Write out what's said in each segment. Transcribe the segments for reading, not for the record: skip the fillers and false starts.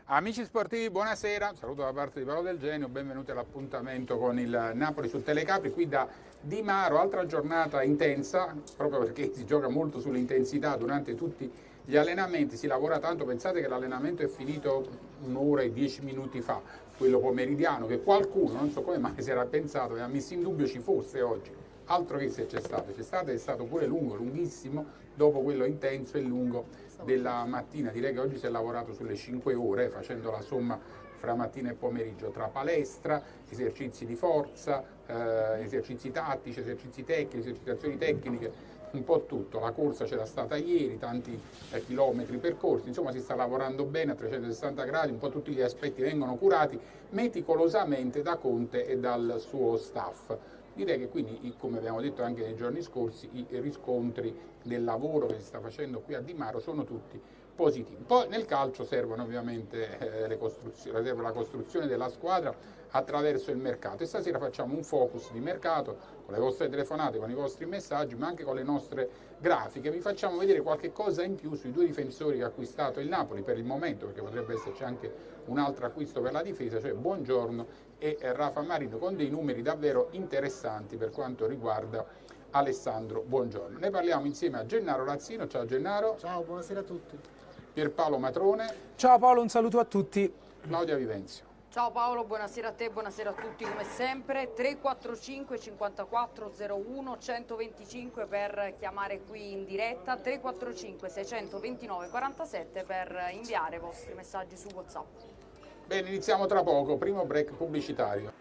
Amici sportivi, buonasera, saluto da parte di Paolo Del Genio, benvenuti all'appuntamento con il Napoli su Telecapri, qui da Di Maro, altra giornata intensa, proprio perché si gioca molto sull'intensità durante tutti gli allenamenti, si lavora tanto, pensate che l'allenamento è finito un'ora e 10 minuti fa, quello pomeridiano, che qualcuno, non so come mai, si era pensato e ha messo in dubbio ci fosse oggi, altro che se c'è stato, è stato pure lungo, lunghissimo, dopo quello intenso e lungo della mattina. Direi che oggi si è lavorato sulle 5 ore facendo la somma fra mattina e pomeriggio tra palestra, esercizi di forza, esercizi tattici, esercizi tecnici, esercitazioni tecniche, un po' tutto. La corsa c'era stata ieri, tanti chilometri percorsi, insomma si sta lavorando bene a 360 gradi, un po' tutti gli aspetti vengono curati meticolosamente da Conte e dal suo staff. Direi che quindi, come abbiamo detto anche nei giorni scorsi, i riscontri del lavoro che si sta facendo qui a Di Maro sono tutti positivi. Poi nel calcio servono ovviamente serve la costruzione della squadra attraverso il mercato e stasera facciamo un focus di mercato con le vostre telefonate, con i vostri messaggi, ma anche con le nostre grafiche. Vi facciamo vedere qualche cosa in più sui due difensori che ha acquistato il Napoli per il momento, perché potrebbe esserci anche un altro acquisto per la difesa, cioè Buongiorno e Rafa Marino, con dei numeri davvero interessanti per quanto riguarda Alessandro Buongiorno. Ne parliamo insieme a Gennaro Razzino. Ciao Gennaro. Ciao, buonasera a tutti. Pierpaolo Matrone. Ciao Paolo, un saluto a tutti. Claudia Vivenzio. Ciao Paolo, buonasera a te, buonasera a tutti come sempre. 345 54 01 125 per chiamare qui in diretta, 345 629 47 per inviare i vostri messaggi su WhatsApp. Bene, iniziamo tra poco, primo break pubblicitario.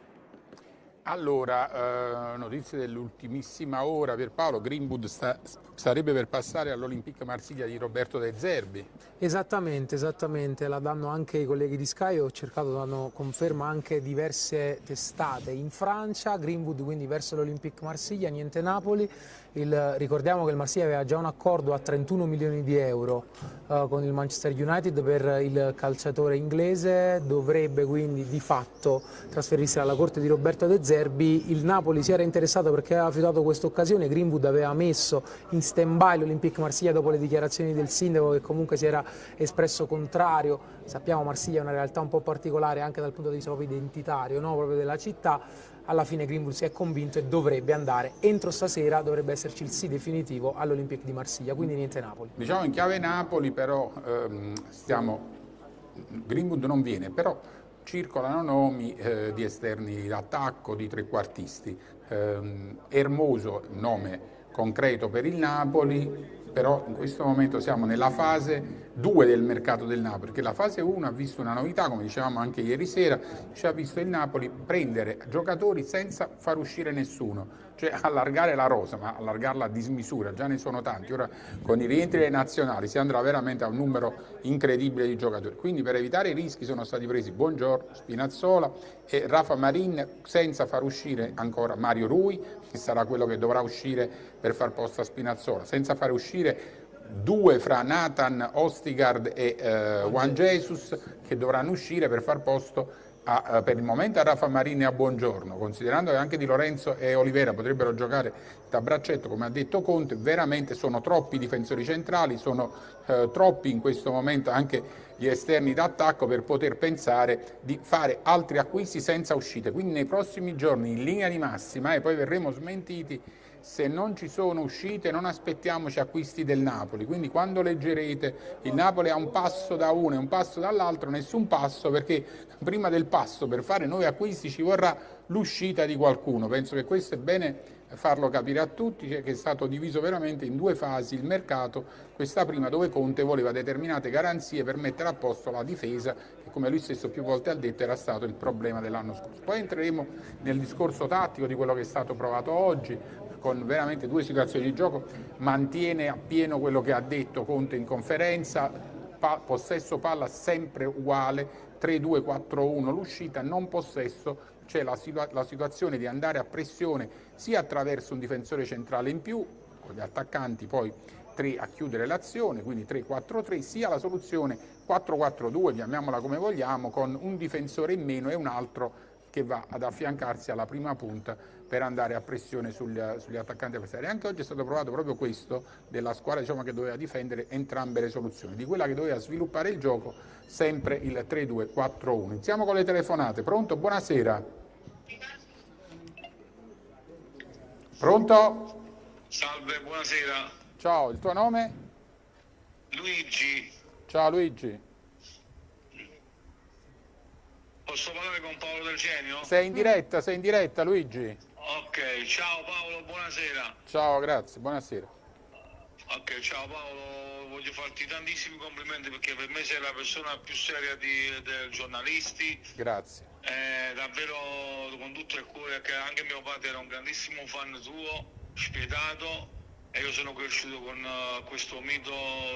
Allora, notizie dell'ultimissima ora, Pierpaolo, Greenwood sarebbe per passare all'Olympique Marsiglia di Roberto De Zerbi. Esattamente, la danno anche i colleghi di Sky, ho cercato, danno conferma anche diverse testate in Francia, Greenwood quindi verso l'Olympique Marsiglia, niente Napoli. Ricordiamo che il Marsiglia aveva già un accordo a 31 milioni di euro con il Manchester United per il calciatore inglese, dovrebbe quindi di fatto trasferirsi alla corte di Roberto De Zerbi. Il Napoli si era interessato perché aveva fiutato questa occasione, Greenwood aveva messo in stand-by l'Olympique Marsiglia dopo le dichiarazioni del sindaco che comunque si era espresso contrario. Sappiamo Marsiglia è una realtà un po' particolare anche dal punto di vista proprio identitario, no? Proprio della città. Alla fine Greenwood si è convinto e dovrebbe andare, entro stasera dovrebbe esserci il sì definitivo all'Olympique di Marsiglia, quindi niente Napoli. Diciamo in chiave Napoli però Greenwood non viene, però circolano nomi di esterni d'attacco, di trequartisti. Hermoso, nome concreto per il Napoli, però in questo momento siamo nella fase 2 del mercato del Napoli, perché la fase 1 ha visto una novità, come dicevamo anche ieri sera, ci ha visto il Napoli prendere giocatori senza far uscire nessuno, cioè allargare la rosa, ma allargarla a dismisura, già ne sono tanti, ora con i rientri dei nazionali si andrà veramente a un numero incredibile di giocatori, quindi per evitare i rischi sono stati presi Buongiorno, Spinazzola e Rafa Marin senza far uscire ancora Mario Rui, che sarà quello che dovrà uscire per far posto a Spinazzola, senza fare uscire due fra Nathan Ostigard e Juan Jesus che dovranno uscire per far posto per il momento a Rafa Marini e a Buongiorno, considerando che anche Di Lorenzo e Olivera potrebbero giocare da braccetto come ha detto Conte, veramente sono troppi difensori centrali, sono troppi in questo momento anche gli esterni d'attacco per poter pensare di fare altri acquisti senza uscite, quindi nei prossimi giorni in linea di massima e poi verremo smentiti se non ci sono uscite non aspettiamoci acquisti del Napoli, quindi quando leggerete il Napoli ha un passo da uno e un passo dall'altro, nessun passo perché prima del passo per fare nuovi acquisti ci vorrà l'uscita di qualcuno, penso che questo è bene farlo capire a tutti, che è stato diviso veramente in due fasi il mercato, questa prima dove Conte voleva determinate garanzie per mettere a posto la difesa che come lui stesso più volte ha detto era stato il problema dell'anno scorso. Poi entreremo nel discorso tattico di quello che è stato provato oggi, con veramente due situazioni di gioco, mantiene appieno quello che ha detto Conte in conferenza, possesso palla sempre uguale, 3-2-4-1 l'uscita, non possesso, c'è la situazione di andare a pressione sia attraverso un difensore centrale in più, con gli attaccanti poi 3 a chiudere l'azione, quindi 3-4-3, sia la soluzione 4-4-2, chiamiamola come vogliamo, con un difensore in meno e un altro che va ad affiancarsi alla prima punta per andare a pressione sugli attaccanti avversari. Anche oggi è stato provato proprio questo della squadra, diciamo, che doveva difendere entrambe le soluzioni, di quella che doveva sviluppare il gioco, sempre il 3-2-4-1. Iniziamo con le telefonate. Pronto? Buonasera. Pronto? Salve, buonasera. Ciao, il tuo nome? Luigi. Ciao Luigi. Posso parlare con Paolo Del Genio? Sei in diretta Luigi. Ok, ciao Paolo, buonasera. Ciao, grazie, buonasera. Ok, ciao Paolo, voglio farti tantissimi complimenti perché per me sei la persona più seria dei giornalisti. Grazie. Davvero con tutto il cuore, che anche mio padre era un grandissimo fan tuo, spietato, e io sono cresciuto con questo mito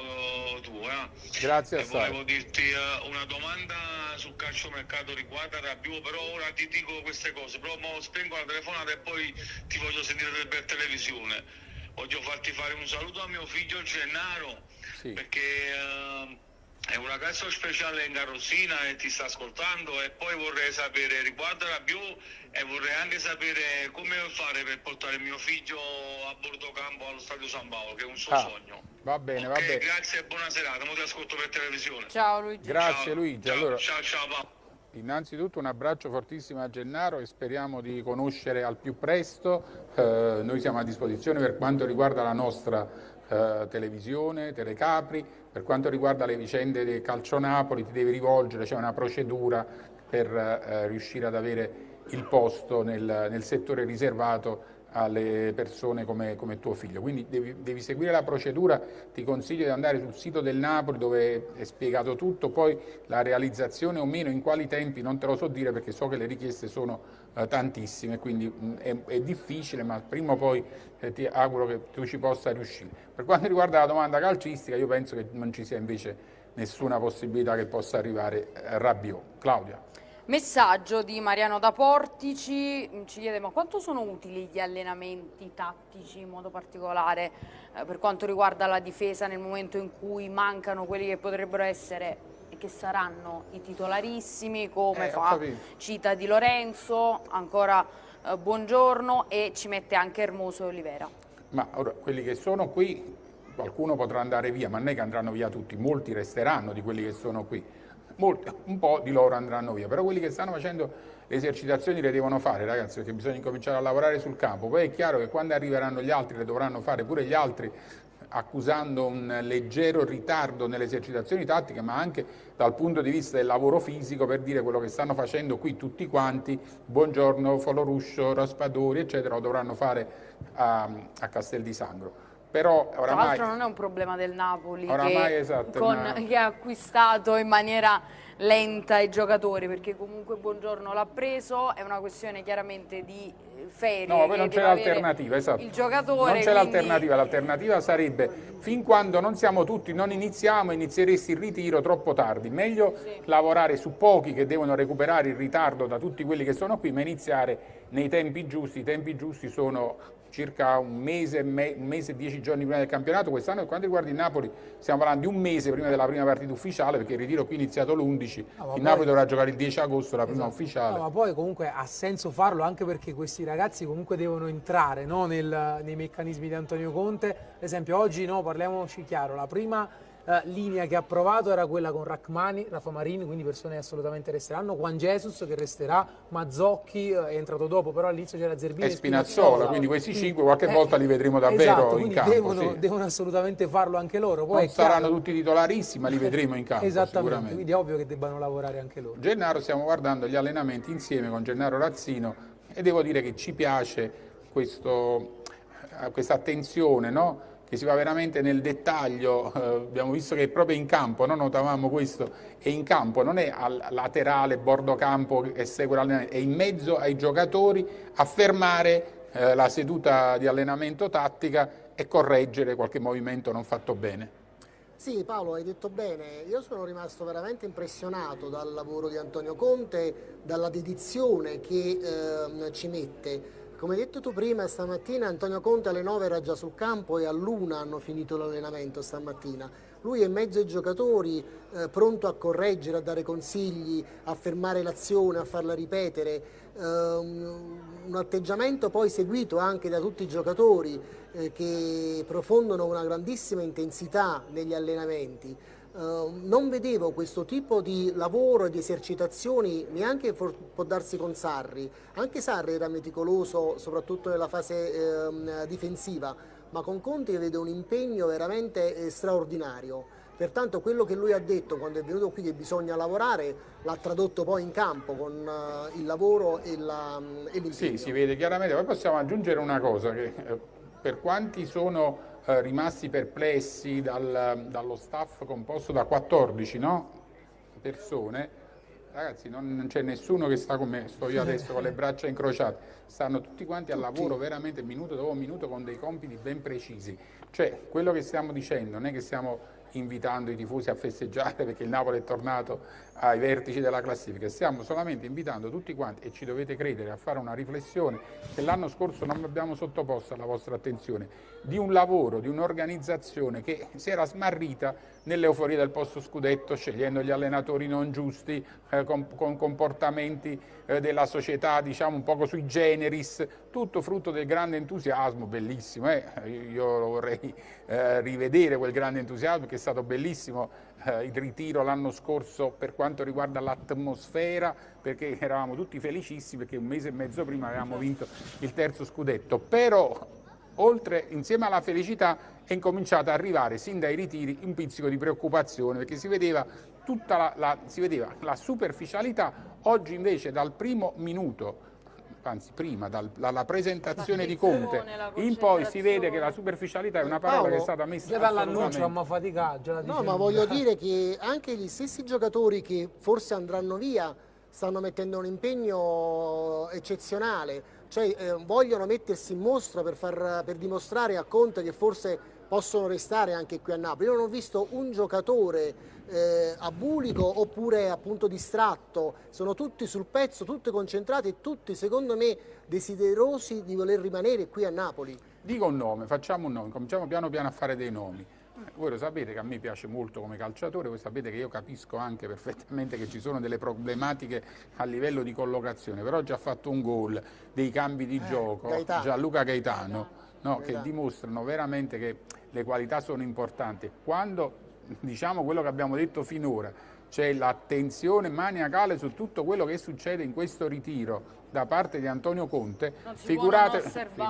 tuo. Grazie e assai. volevo dirti una domanda sul calciomercato riguardo a Rabiot, però ora ti dico queste cose, però spengo la telefonata e poi ti voglio sentire per televisione. Voglio farti fare un saluto a mio figlio Gennaro, Sì. perché è un ragazzo speciale in carrozzina e ti sta ascoltando, e poi vorrei sapere riguardo a Rabiot, e vorrei anche sapere come fare per portare mio figlio a bordo campo allo Stadio San Paolo, che è un suo sogno. Va bene, Ok, va bene. grazie e buona serata, mo ti ascolto per televisione. Ciao Luigi. Grazie Ciao, Luigi. ciao, Allora, ciao Paolo. innanzitutto un abbraccio fortissimo a Gennaro e speriamo di conoscere al più presto. Noi siamo a disposizione per quanto riguarda la nostra televisione, Telecapri, per quanto riguarda le vicende del Calcio Napoli ti devi rivolgere, c'è una procedura per riuscire ad avere il posto nel settore riservato alle persone come tuo figlio, quindi devi seguire la procedura. Ti consiglio di andare sul sito del Napoli dove è spiegato tutto, poi la realizzazione o meno, in quali tempi non te lo so dire perché so che le richieste sono tantissime, quindi è difficile, ma prima o poi ti auguro che tu ci possa riuscire. Per quanto riguarda la domanda calcistica, io penso che non ci sia invece nessuna possibilità che possa arrivare Rabiot. Claudia. Messaggio di Mariano da Portici, ci chiede: ma quanto sono utili gli allenamenti tattici in modo particolare per quanto riguarda la difesa nel momento in cui mancano quelli che potrebbero essere e che saranno i titolarissimi, come fa Cita Di Lorenzo, ancora buongiorno, e ci mette anche Hermoso e Olivera. Ma ora, quelli che sono qui, qualcuno potrà andare via, ma non è che andranno via tutti, molti resteranno di quelli che sono qui. Un po' di loro andranno via, però quelli che stanno facendo le esercitazioni le devono fare, ragazzi, perché bisogna cominciare a lavorare sul campo. Poi è chiaro che quando arriveranno gli altri le dovranno fare pure gli altri, accusando un leggero ritardo nelle esercitazioni tattiche, ma anche dal punto di vista del lavoro fisico, per dire quello che stanno facendo qui tutti quanti, Buongiorno, Foloruscio, Raspadori, eccetera, lo dovranno fare a Castel di Sangro. Però oramai, tra l'altro non è un problema del Napoli oramai, esatto, che ha acquistato in maniera lenta i giocatori, perché comunque Buongiorno l'ha preso, è una questione chiaramente di ferie. No, poi non c'è l'alternativa, esatto. Il giocatore, non c'è l'alternativa, l'alternativa sarebbe fin quando non siamo tutti, non iniziamo, inizieresti il ritiro troppo tardi. Meglio lavorare su pochi che devono recuperare il ritardo da tutti quelli che sono qui, ma iniziare nei tempi giusti. I tempi giusti sono circa un mese e 10 giorni prima del campionato. Quest'anno, per quanto riguarda il Napoli, stiamo parlando di un mese prima della prima partita ufficiale, perché il ritiro qui è iniziato l'11, il Napoli dovrà giocare il 10 agosto la prima ufficiale. No, ma poi comunque ha senso farlo anche perché questi ragazzi comunque devono entrare, no, nei meccanismi di Antonio Conte. Ad esempio oggi, no, parliamoci chiaro, la prima linea che ha provato era quella con Rachmani, Rafa Marini, quindi persone che assolutamente resteranno, Juan Jesus che resterà, Mazzocchi è entrato dopo, però all'inizio c'era Zerbini e Spinazzola, quindi questi 5 qualche volta li vedremo davvero in campo. Devono assolutamente farlo anche loro. Poi non saranno tutti titolarissimi, ma li vedremo in campo. Esattamente, quindi è ovvio che debbano lavorare anche loro. Gennaro, stiamo guardando gli allenamenti insieme con Gennaro Razzino e devo dire che ci piace questa attenzione, no? Che si va veramente nel dettaglio. Abbiamo visto che proprio in campo, no? Notavamo questo, è in campo, non è al laterale, bordo campo che segue l'allenamento, è in mezzo ai giocatori a fermare la seduta di allenamento tattica e correggere qualche movimento non fatto bene. Sì, Paolo, hai detto bene. Io sono rimasto veramente impressionato dal lavoro di Antonio Conte, dalla dedizione che ci mette. Come hai detto tu prima, stamattina Antonio Conte alle 9 era già sul campo e all'1 hanno finito l'allenamento stamattina. lui è in mezzo ai giocatori, pronto a correggere, a dare consigli, a fermare l'azione, a farla ripetere, un atteggiamento poi seguito anche da tutti i giocatori che profondono una grandissima intensità negli allenamenti. Non vedevo questo tipo di lavoro e di esercitazioni neanche può darsi con Sarri. Anche Sarri era meticoloso soprattutto nella fase difensiva, ma con Conte vedo un impegno veramente straordinario. Pertanto quello che lui ha detto quando è venuto qui che bisogna lavorare l'ha tradotto poi in campo con il lavoro e l'impegno. Sì, si vede chiaramente. Poi possiamo aggiungere una cosa, che per quanti sono rimasti perplessi dallo staff composto da 14 persone, ragazzi, non c'è nessuno che sta come sto io adesso con le braccia incrociate, stanno tutti quanti al lavoro veramente minuto dopo minuto con dei compiti ben precisi. Cioè, quello che stiamo dicendo non è che stiamo invitando i tifosi a festeggiare perché il Napoli è tornato ai vertici della classifica, stiamo solamente invitando tutti quanti, e ci dovete credere, a fare una riflessione che l'anno scorso non abbiamo sottoposto alla vostra attenzione, di un lavoro, di un'organizzazione che si era smarrita nell'euforia del posto scudetto, scegliendo gli allenatori non giusti, con comportamenti della società, diciamo un poco sui generis, tutto frutto del grande entusiasmo, bellissimo, io lo vorrei rivedere quel grande entusiasmo, che è stato bellissimo il ritiro l'anno scorso per quanto riguarda l'atmosfera, perché eravamo tutti felicissimi perché un mese e mezzo prima avevamo vinto il terzo scudetto, però oltre, insieme alla felicità, è incominciata ad arrivare sin dai ritiri un pizzico di preoccupazione, perché si vedeva tutta la superficialità. Oggi invece dal primo minuto, anzi prima, dalla presentazione di Conte in poi, si vede che la superficialità è una parola che è stata messa già dall'annuncio a faticare. No, ma voglio dire che anche gli stessi giocatori che forse andranno via stanno mettendo un impegno eccezionale, cioè vogliono mettersi in mostra per dimostrare a Conte che forse possono restare anche qui a Napoli. Io non ho visto un giocatore abulico oppure appunto distratto, sono tutti sul pezzo, tutti concentrati e tutti secondo me desiderosi di voler rimanere qui a Napoli. Dico un nome, facciamo un nome, cominciamo piano piano a fare dei nomi. Voi lo sapete che a me piace molto come calciatore, voi sapete che io capisco anche perfettamente che ci sono delle problematiche a livello di collocazione, però già ha fatto un gol, dei cambi di gioco, Gianluca Gaetano, che dimostrano veramente che le qualità sono importanti. Quando diciamo quello che abbiamo detto finora, c'è l'attenzione maniacale su tutto quello che succede in questo ritiro da parte di Antonio Conte, figuratevi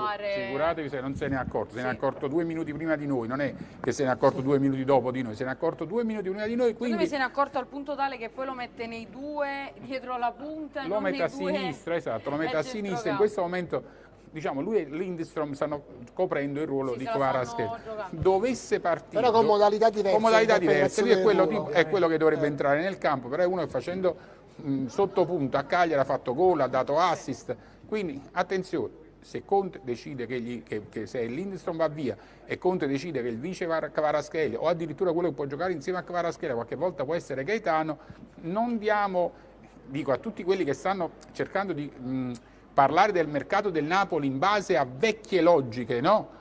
se non se ne è accorto, se ne è accorto 2 minuti prima di noi, non è che se ne è accorto 2 minuti dopo di noi, se ne è accorto 2 minuti prima di noi, quindi se ne è accorto al punto tale che poi lo mette nei due dietro la punta, lo mette a sinistra, esatto, lo mette a sinistra. In questo momento diciamo lui e Lindstrom stanno coprendo il ruolo di Kvaratskhelia. Dovesse partire, però con modalità diverse, lui è quello che dovrebbe entrare nel campo, però è uno che facendo sottopunto a Cagliari ha fatto gol, ha dato assist, quindi attenzione, se Conte decide che se Lindstrom va via e Conte decide che il vice Kvaratskhelia o addirittura quello che può giocare insieme a Kvaratskhelia qualche volta può essere Gaetano, non diamo, dico a tutti quelli che stanno cercando di parlare del mercato del Napoli in base a vecchie logiche, no?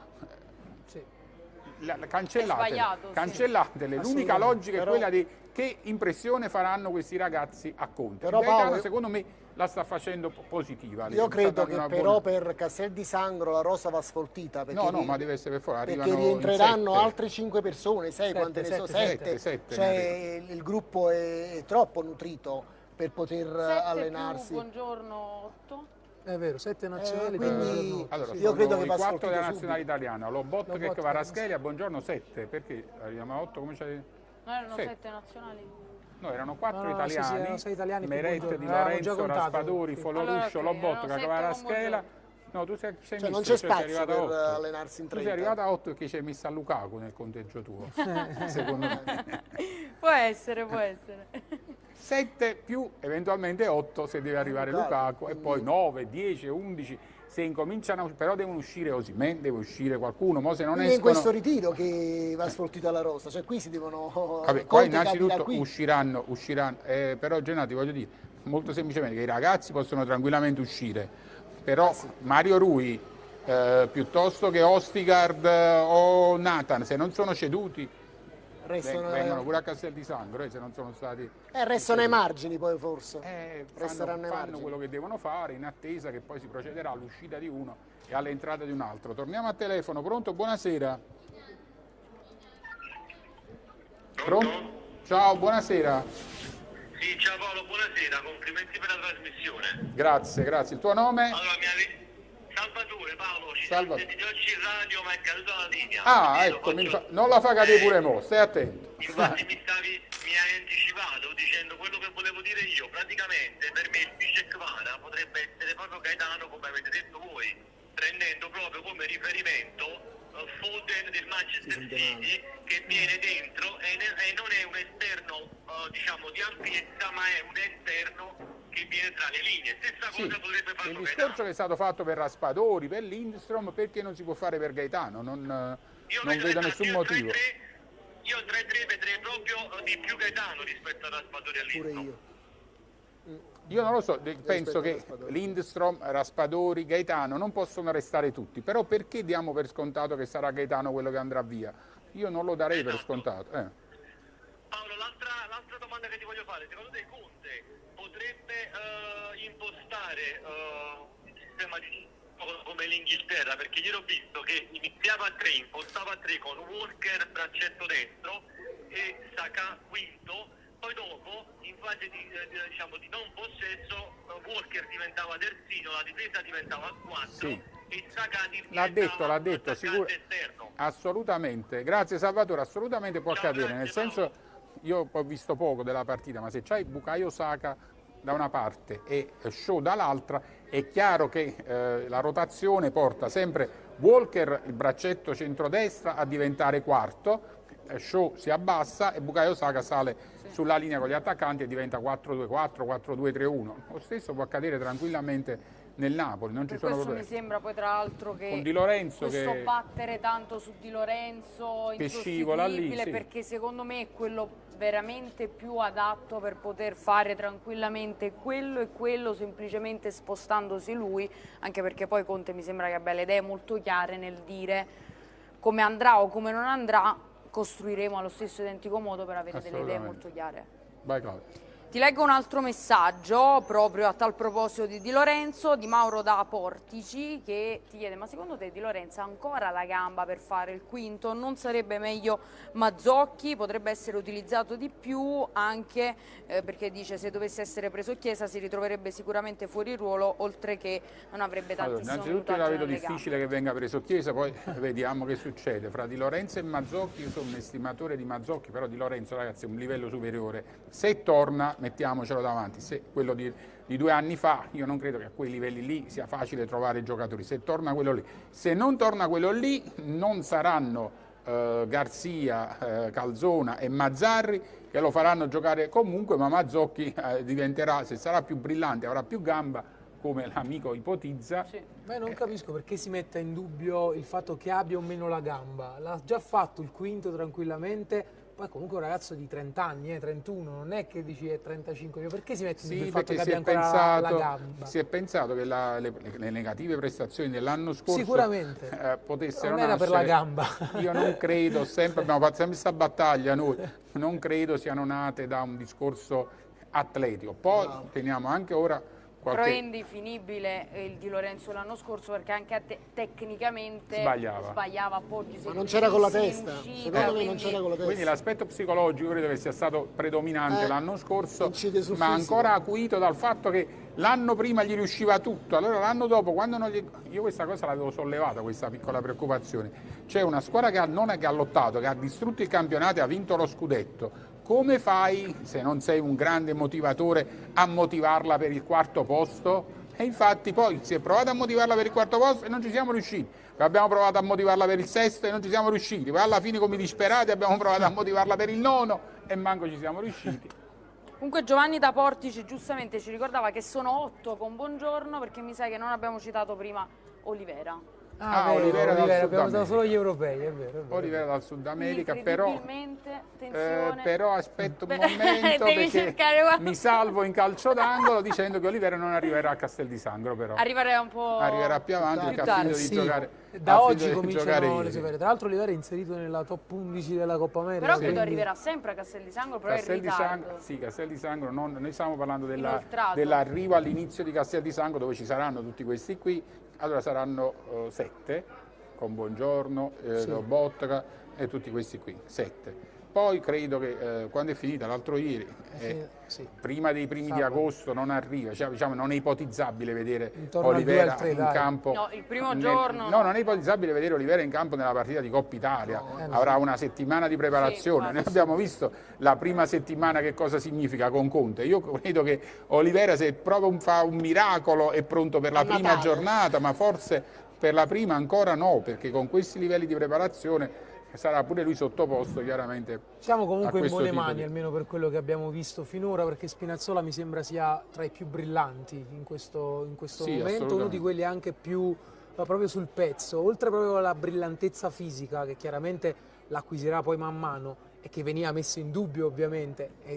Cancellatele, l'unica logica è quella di che impressione faranno questi ragazzi a Conte. Però Paolo, secondo me la sta facendo positiva. Io credo che però per Castel di Sangro la rosa va sfoltita, perché ma deve essere per fuori, perché rientreranno altre 5 persone, 6 quante ne so, 7, cioè il gruppo è troppo nutrito per poter allenarsi. Buongiorno 8. È vero, 7 nazionali. Quindi allora, io credo che va 4 della nazionale italiana, Lobotka e Kvaratskhelia, buongiorno 7, perché arriviamo a 8 come c'è? No, erano 7 nazionali. No, erano 4 italiani, sì, erano 6 italiani Meret, Di Lorenzo, Raspadori, Foloruscio, Lobotka, Kvaratskhelia. No, tu sei cioè non c'è spazio per allenarsi in 30. Tu sei arrivato a 8 perché ci hai messo a Lukaku nel conteggio tuo, secondo me. Può essere. 7 più eventualmente 8 se deve arrivare Lukaku, e poi 9, 10, 11 se incominciano, però devono uscire Osimhen, deve uscire qualcuno, mo se non escono... È in questo ritiro che va sfoltita la rosa, cioè qui si devono... Vabbè, poi innanzitutto usciranno, però Gennati, voglio dire, molto semplicemente che i ragazzi possono tranquillamente uscire, però Mario Rui piuttosto che Ostigard o Nathan, se non sono ceduti... vengono pure a Castel di Sangro, se non sono stati... restano ai margini poi forse. Fanno quello che devono fare in attesa che poi si procederà all'uscita di uno e all'entrata di un altro. Torniamo a telefono, pronto? Buonasera. Pronto? Ciao, buonasera. Sì, ciao Paolo, buonasera, complimenti per la trasmissione. Grazie, grazie. Il tuo nome? Allora, Salvatore, Paolo, ci Salvatore. senti oggi in radio, ma è caduta la linea. Ah, ecco, non la fa cadere pure mo, stai attento. Infatti mi hai anticipato dicendo quello che volevo dire io. Praticamente per me il vice Kvara potrebbe essere proprio Gaetano, come avete detto voi, prendendo proprio come riferimento Foden del Manchester City, che viene dentro e non è un esterno diciamo di ampiezza, ma è un esterno che viene tra le linee. Stessa cosa potrebbe fare il discorso Gaetano. che è stato fatto per Raspadori, per Lindstrom, perché non si può fare per Gaetano? Non vedo nessun motivo. Io 3-3 vedrei proprio di più Gaetano rispetto a Raspadori e Pure Lindstrom. io. Io non lo so, penso che Lindstrom, Raspadori, Gaetano non possono restare tutti, però perché diamo per scontato che sarà Gaetano quello che andrà via? Io non lo darei per scontato. Paolo, l'altra domanda che ti voglio fare, secondo te Conte potrebbe impostare un sistema di come l'Inghilterra, perché ieri ho visto che iniziava a 3, impostava a 3 con Walker braccetto destro e Saka quinto. Poi dopo, in fase di non possesso, Walker diventava terzino, la difesa diventava a 4 Sì. e Saka L'ha detto, sicuro. esterno. Assolutamente, grazie Salvatore, assolutamente può Ciao, accadere, grazie, nel senso, io ho visto poco della partita, ma se c'hai Bukayo Saka da una parte e Shaw dall'altra, è chiaro che la rotazione porta sempre Walker, il braccetto centrodestra, a diventare quarto, Shaw si abbassa e Bukayo Saka sale sulla linea con gli attaccanti e diventa 4-2-4, 4-2-3-1. Lo stesso può accadere tranquillamente nel Napoli, non ci sono questo problemi. mi sembra poi tra l'altro che Con Di Lorenzo questo che battere tanto su Di Lorenzo che scivola lì, insostituibile, sì. perché secondo me è quello veramente più adatto per poter fare tranquillamente quello e quello, semplicemente spostandosi lui, anche perché poi Conte mi sembra che abbia le idee molto chiare nel dire come andrà o come non andrà, costruiremo allo stesso identico modo per avere delle idee molto chiare. Vai Claudio. Ti leggo un altro messaggio proprio a tal proposito di Di Lorenzo, di Mauro da Portici, che ti chiede: ma secondo te Di Lorenzo ha ancora la gamba per fare il quinto? Non sarebbe meglio Mazzocchi? Potrebbe essere utilizzato di più, anche perché dice se dovesse essere preso Chiesa si ritroverebbe sicuramente fuori ruolo, oltre che non avrebbe tantissimo innanzitutto la vedo difficile che venga preso Chiesa, poi vediamo che succede. Fra Di Lorenzo e Mazzocchi, io sono un estimatore di Mazzocchi, però Di Lorenzo ragazzi è un livello superiore. Se torna, mettiamocelo davanti, se quello di 2 anni fa, io non credo che a quei livelli lì sia facile trovare giocatori. Se torna quello lì, se non torna quello lì, non saranno Garzia, Calzona e Mazzarri che lo faranno giocare comunque, ma Mazzocchi diventerà, se sarà più brillante, avrà più gamba, come l'amico ipotizza. Sì. Ma io non capisco perché si metta in dubbio il fatto che abbia o meno la gamba. L'ha già fatto il quinto tranquillamente. Poi comunque un ragazzo di 30 anni, 31, non è che dici è 35, perché si mette in dubbio il fatto che abbia ancora la gamba? Si è pensato che le negative prestazioni dell'anno scorso sicuramente potessero non era nascere. Per la gamba. Io non credo, abbiamo fatto sempre questa battaglia noi, non credo siano nate da un discorso atletico. Poi teniamo anche ora Però è indefinibile il Di Lorenzo l'anno scorso, perché anche tecnicamente sbagliava appoggi. Ma non c'era con la testa, secondo me non c'era con la testa. Quindi l'aspetto psicologico credo che sia stato predominante l'anno scorso, ma ancora acuito dal fatto che l'anno prima gli riusciva tutto, allora l'anno dopo quando non gli... Io questa cosa l'avevo sollevata, questa piccola preoccupazione. C'è una squadra che non è che ha lottato, che ha distrutto il campionato e ha vinto lo scudetto. Come fai, se non sei un grande motivatore, a motivarla per il quarto posto? E infatti poi si è provato a motivarla per il quarto posto e non ci siamo riusciti. Abbiamo provato a motivarla per il sesto e non ci siamo riusciti. Poi alla fine, come disperati, abbiamo provato a motivarla per il nono e manco ci siamo riusciti. Comunque Giovanni da Portici giustamente ci ricordava che sono 8 con Buongiorno, perché mi sa che non abbiamo citato prima Olivera. Olivera dal Sud abbiamo usato America. solo gli europei, è vero. Olivera dal Sud America, Attenzione. però aspetto un momento Devi perché cercare, guarda. mi salvo in calcio d'angolo dicendo che Olivera non arriverà a Castel di Sangro, però Arriverà un po' arriverà più avanti più perché ha finito tardi. di Sì, giocare. da ha oggi finito di giocare cominciano le ieri. superiori. Tra l'altro Olivera è inserito nella top 11 della Coppa America. Però credo quindi- arriverà sempre a Castel di Sangro, però è in Castel di ritardo. Sangro, sì, Castel di Sangro, noi stiamo parlando Inoltrato. dell'arrivo all'inizio di Castel di Sangro dove ci saranno tutti questi qui, allora saranno 7, con Buongiorno, Lobotka e tutti questi qui, 7. Poi credo che quando è finita l'altro ieri, sì. prima dei primi di agosto non arriva, cioè, diciamo, non è ipotizzabile vedere Intorno al 2 Olivera al 3, in dai. campo. No, il primo giorno. No, non è ipotizzabile vedere Olivera in campo nella partita di Coppa Italia. Avrà una settimana di preparazione. Sì, Noi abbiamo visto la prima settimana che cosa significa con Conte. Io credo che Olivera, se proprio fa un miracolo, è pronto per la prima giornata, ma forse per la prima ancora no, perché con questi livelli di preparazione sarà pure lui sottoposto chiaramente. Siamo comunque in questo buone tipo mani, di- almeno per quello che abbiamo visto finora, perché Spinazzola mi sembra sia tra i più brillanti in questo Sì, momento, uno assolutamente. di quelli anche più proprio sul pezzo, oltre proprio alla brillantezza fisica che chiaramente l'acquisirà poi man mano e che veniva messo in dubbio ovviamente, e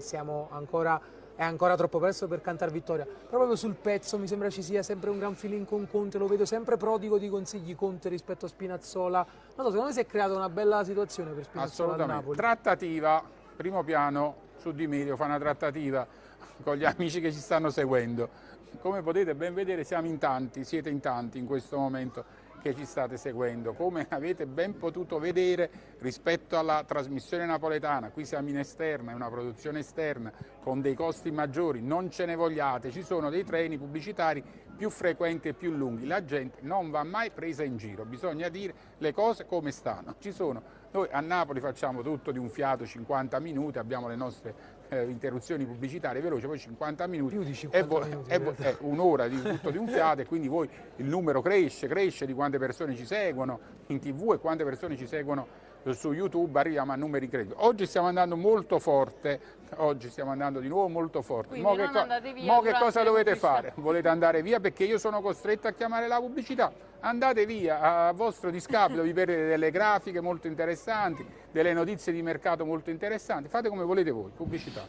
è ancora troppo presto per cantare vittoria, però proprio sul pezzo mi sembra ci sia sempre un gran feeling con Conte, lo vedo sempre prodigo di consigli Conte rispetto a Spinazzola. Non so, secondo me si è creata una bella situazione per Spinazzola al Assolutamente. Napoli. Trattativa, primo piano, su Di Medio fa una trattativa con gli amici che ci stanno seguendo. Come potete ben vedere siamo in tanti, siete in tanti in questo momento che ci state seguendo. Come avete ben potuto vedere rispetto alla trasmissione napoletana, qui siamo in esterna, è una produzione esterna con dei costi maggiori, non ce ne vogliate, ci sono dei treni pubblicitari più frequenti e più lunghi, la gente non va mai presa in giro, bisogna dire le cose come stanno. Ci sono. Noi a Napoli facciamo tutto di un fiato, 50 minuti, abbiamo le nostre interruzioni pubblicitarie veloci, poi 50 minuti, Più di 50 minuti, è un'ora di tutto di un fiato e quindi voi il numero cresce di quante persone ci seguono in TV e quante persone ci seguono su YouTube, arriviamo a numeri incredibili. Oggi stiamo andando molto forte, oggi stiamo andando di nuovo molto forte. Quindi Mo non andate via mo che durante cosa le dovete pubblicità? fare? Volete andare via perché io sono costretto a chiamare la pubblicità? Andate via, a vostro discapito, vi perdete delle grafiche molto interessanti, delle notizie di mercato molto interessanti, fate come volete voi, pubblicità.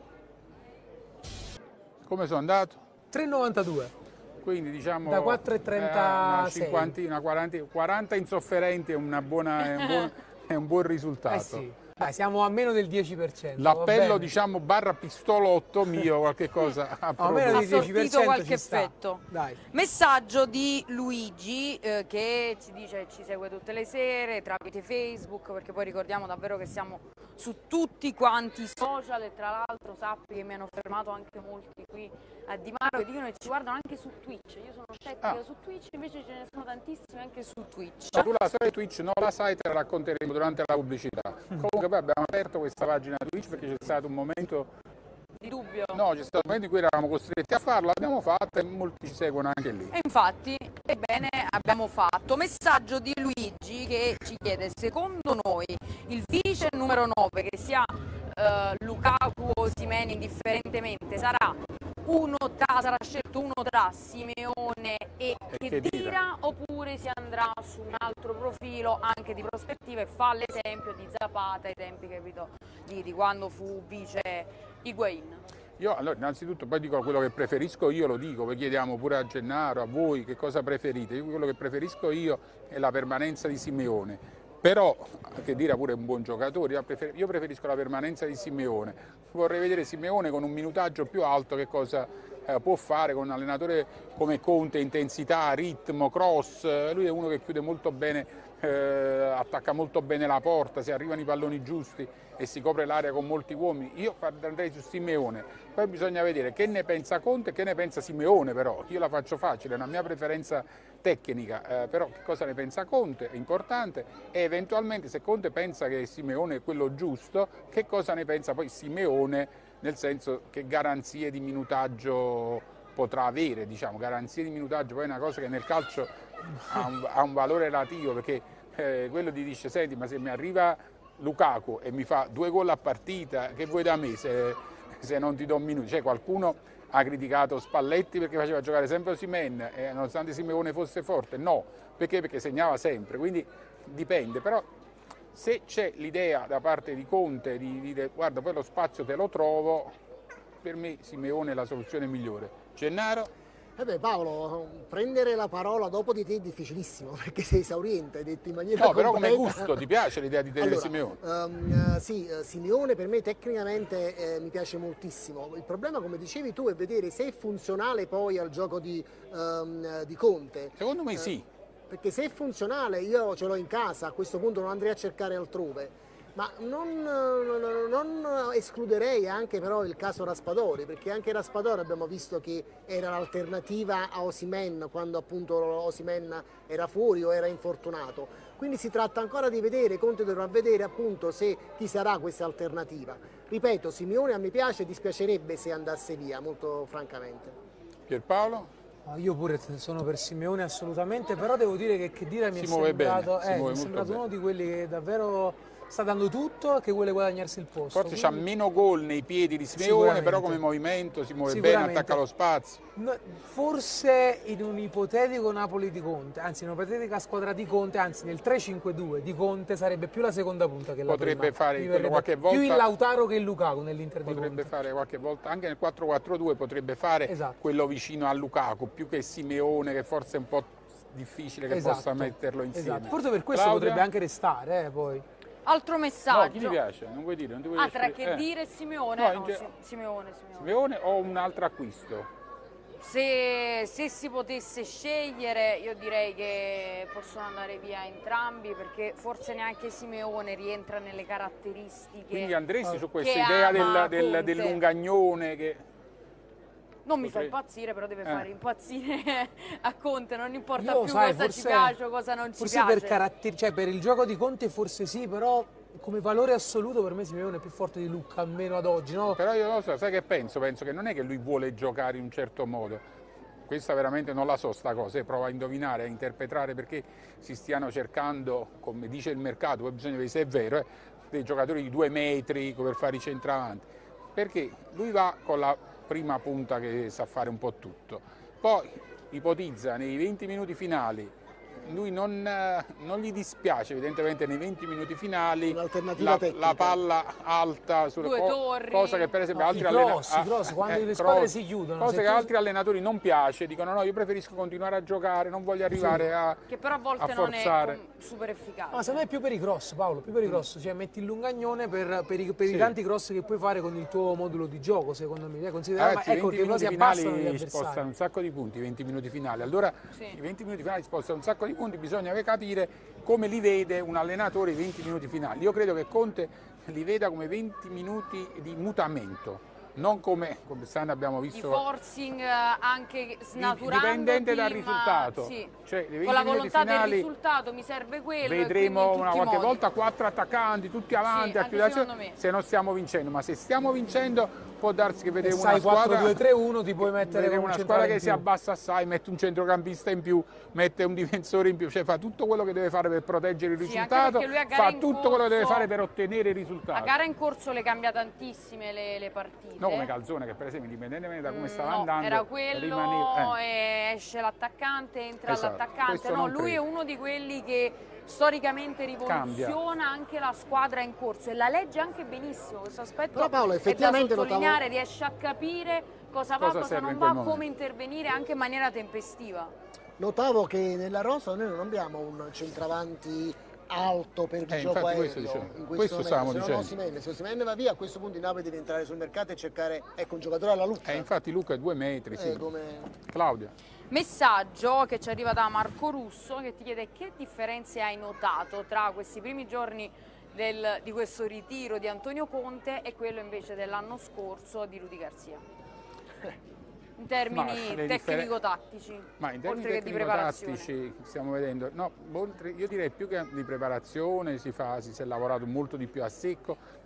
Come sono andato? 3,92. Quindi diciamo Da 4,36. una cinquantina, 40 insofferenti è è un buon risultato. Sì. Dai, siamo a meno del 10%. va L'appello bene. diciamo barra pistolotto mio, qualche cosa a No, meno proposito. del Ha 10% sortito qualche ci sta. effetto. Dai. Messaggio di Luigi che ci dice ci segue tutte le sere tramite Facebook, perché poi ricordiamo davvero che siamo su tutti quanti i social e tra l'altro sappi che mi hanno fermato anche molti qui a Di Maro che dicono che ci guardano anche su Twitch. Io sono scettica su Twitch, invece ce ne sono tantissimi anche su Twitch. No, tu la sai Twitch, non la sai, te la racconteremo durante la pubblicità. Comunque poi abbiamo aperto questa pagina Twitch perché c'è stato un momento, Di dubbio. no, c'è stato un momento in cui eravamo costretti a farlo, l'abbiamo fatta e molti ci seguono anche lì. E infatti, ebbene, abbiamo fatto. Messaggio di Luigi che ci chiede, secondo noi il vice numero 9, che sia Lukaku o Osimhen indifferentemente, sarà sarà scelto uno tra Simeone e Khedira, oppure si andrà su un altro profilo anche di prospettiva e fa l'esempio di Zapata ai tempi, capito, di quando fu vice Higuain. Io allora innanzitutto poi dico quello che preferisco io, lo dico, poi chiediamo pure a Gennaro, a voi che cosa preferite. Io quello che preferisco io è la permanenza di Simeone. Però, che dire pure un buon giocatore, io preferisco la permanenza di Simeone. Vorrei vedere Simeone con un minutaggio più alto che cosa può fare con un allenatore come Conte, intensità, ritmo, cross. Lui è uno che chiude molto bene, attacca molto bene la porta, se arrivano i palloni giusti e si copre l'area con molti uomini. Io andrei su Simeone. Poi bisogna vedere che ne pensa Conte e che ne pensa Simeone, però io la faccio facile, è una mia preferenza tecnica, però che cosa ne pensa Conte è importante e eventualmente se Conte pensa che Simeone è quello giusto, che cosa ne pensa poi Simeone, nel senso che garanzie di minutaggio potrà avere, diciamo, garanzie di minutaggio poi è una cosa che nel calcio ha un valore relativo, perché quello ti dice, senti, ma se mi arriva Lukaku e mi fa 2 gol a partita, che vuoi da me? se non ti do minuti. Cioè, qualcuno ha criticato Spalletti perché faceva giocare sempre Osimhen, nonostante Simeone fosse forte. No, perché segnava sempre, quindi dipende. Però se c'è l'idea da parte di Conte di dire guarda, poi lo spazio te lo trovo, per me Simeone è la soluzione migliore. Gennaro? Paolo, prendere la parola dopo di te è difficilissimo perché sei esauriente, hai detto in maniera No, però come completa. gusto ti piace l'idea di tenere Allora, Simeone? sì, Simeone per me tecnicamente mi piace moltissimo. Il problema, come dicevi tu, è vedere se è funzionale poi al gioco di Conte. Secondo me sì. Perché se è funzionale, io ce l'ho in casa, a questo punto non andrei a cercare altrove. Ma non escluderei anche però il caso Raspadori, perché anche Raspadori abbiamo visto che era l'alternativa a Osimhen quando appunto Osimhen era fuori o era infortunato. Quindi si tratta ancora di vedere, Conte dovrà vedere appunto se chi sarà questa alternativa. Ripeto, Simeone a me piace, dispiacerebbe se andasse via, molto francamente. Pierpaolo? Io pure sono per Simeone assolutamente, però devo dire che Khedira mi è sembrato uno di quelli che davvero sta dando tutto, che vuole guadagnarsi il posto. Forse c'ha meno gol nei piedi di Simeone, però come movimento si muove bene, attacca lo spazio. Forse in un ipotetico Napoli di Conte, anzi in un'ipotetica squadra di Conte, anzi nel 3-5-2 di Conte sarebbe più la seconda punta che la potrebbe prima. Fare quello qualche volta, più il Lautaro che il Lukaku nell'Inter di Conte. Potrebbe fare qualche volta, anche nel 4-4-2 potrebbe fare quello vicino a Lukaku, più che Simeone, che forse è un po' difficile che possa metterlo insieme. Forse per questo potrebbe anche restare poi. Altro messaggio. No, chi ti piace? Non vuoi dire? Non ti vuoi tra Khedira e Simeone? No, Simeone. Simeone o un altro acquisto? Se si potesse scegliere, io direi che possono andare via entrambi, perché forse neanche Simeone rientra nelle caratteristiche. Quindi andresti su questa idea del lungagnone che... Non mi fa impazzire, però deve fare impazzire a Conte, non importa più cosa ci piace o cosa non ci piace. Forse per il gioco di Conte forse sì, però come valore assoluto per me Simeone è più forte di Lucca, almeno ad oggi, no? Però io non so, sai che penso? Penso che non è che lui vuole giocare in un certo modo. Questa veramente non la so sta cosa, prova a indovinare, a interpretare perché si stiano cercando, come dice il mercato, poi bisogna vedere se è vero, dei giocatori di 2 metri per fare i centravanti. Perché lui va con la prima punta che sa fare un po' tutto, poi ipotizza nei 20 minuti finali, lui non gli dispiace evidentemente nei 20 minuti finali la palla alta sulle torri, cosa che per esempio altri allenatori quando le squadre si chiudono, cose che altri allenatori non piace, dicono no, io preferisco continuare a giocare, non voglio arrivare a che però a volte forzare. Non è super efficace. Ma secondo me è più per i cross, Paolo, più per i cross, cioè metti il lungagnone per i tanti cross che puoi fare con il tuo modulo di gioco, secondo me. Ragazzi, ecco, i 20 minuti finali spostano un sacco di punti, i 20 minuti finali. Allora, i 20 minuti finali spostano un sacco di punti, bisogna capire come li vede un allenatore i 20 minuti finali. Io credo che Conte li veda come 20 minuti di mutamento, non come quest'anno abbiamo visto. Di forcing anche snaturando. Dipendente dal risultato. Sì. Cioè, con la volontà del risultato mi serve quello. Vedremo qualche volta 4 attaccanti, tutti avanti, se non stiamo vincendo, ma se stiamo vincendo può darsi che vedremo una squadra 4-2-3-1 ti puoi mettere una squadra che si abbassa assai, mette un centrocampista in più, mette un difensore in più, cioè fa tutto quello che deve fare per proteggere il risultato, fa tutto quello che deve fare per ottenere il risultato. A gara in corso le cambia tantissime le partite. No, come Calzone che per esempio indipendentemente da come stava andando era quello e esce l'attaccante, entra l'attaccante. No, lui è uno di quelli che storicamente rivoluziona anche la squadra in corso e la legge anche benissimo questo aspetto. Però Paolo, effettivamente è da sottolineare, riesce a capire cosa va, cosa non va, come intervenire anche in maniera tempestiva. Notavo che nella rosa noi non abbiamo un centravanti alto per il gioco aereo questo stavamo dicendo. Se Osimhen va via, a questo punto il Napoli deve entrare sul mercato e cercare un giocatore alla Lucca. Infatti Luca è 2 metri, Claudia. Messaggio che ci arriva da Marco Russo che ti chiede che differenze hai notato tra questi primi giorni di questo ritiro di Antonio Conte e quello invece dell'anno scorso di Rudy Garcia. In termini tecnico-tattici, ma in termini tecnico-tattici stiamo vedendo, no, io direi più che di preparazione si è lavorato molto di più a secco,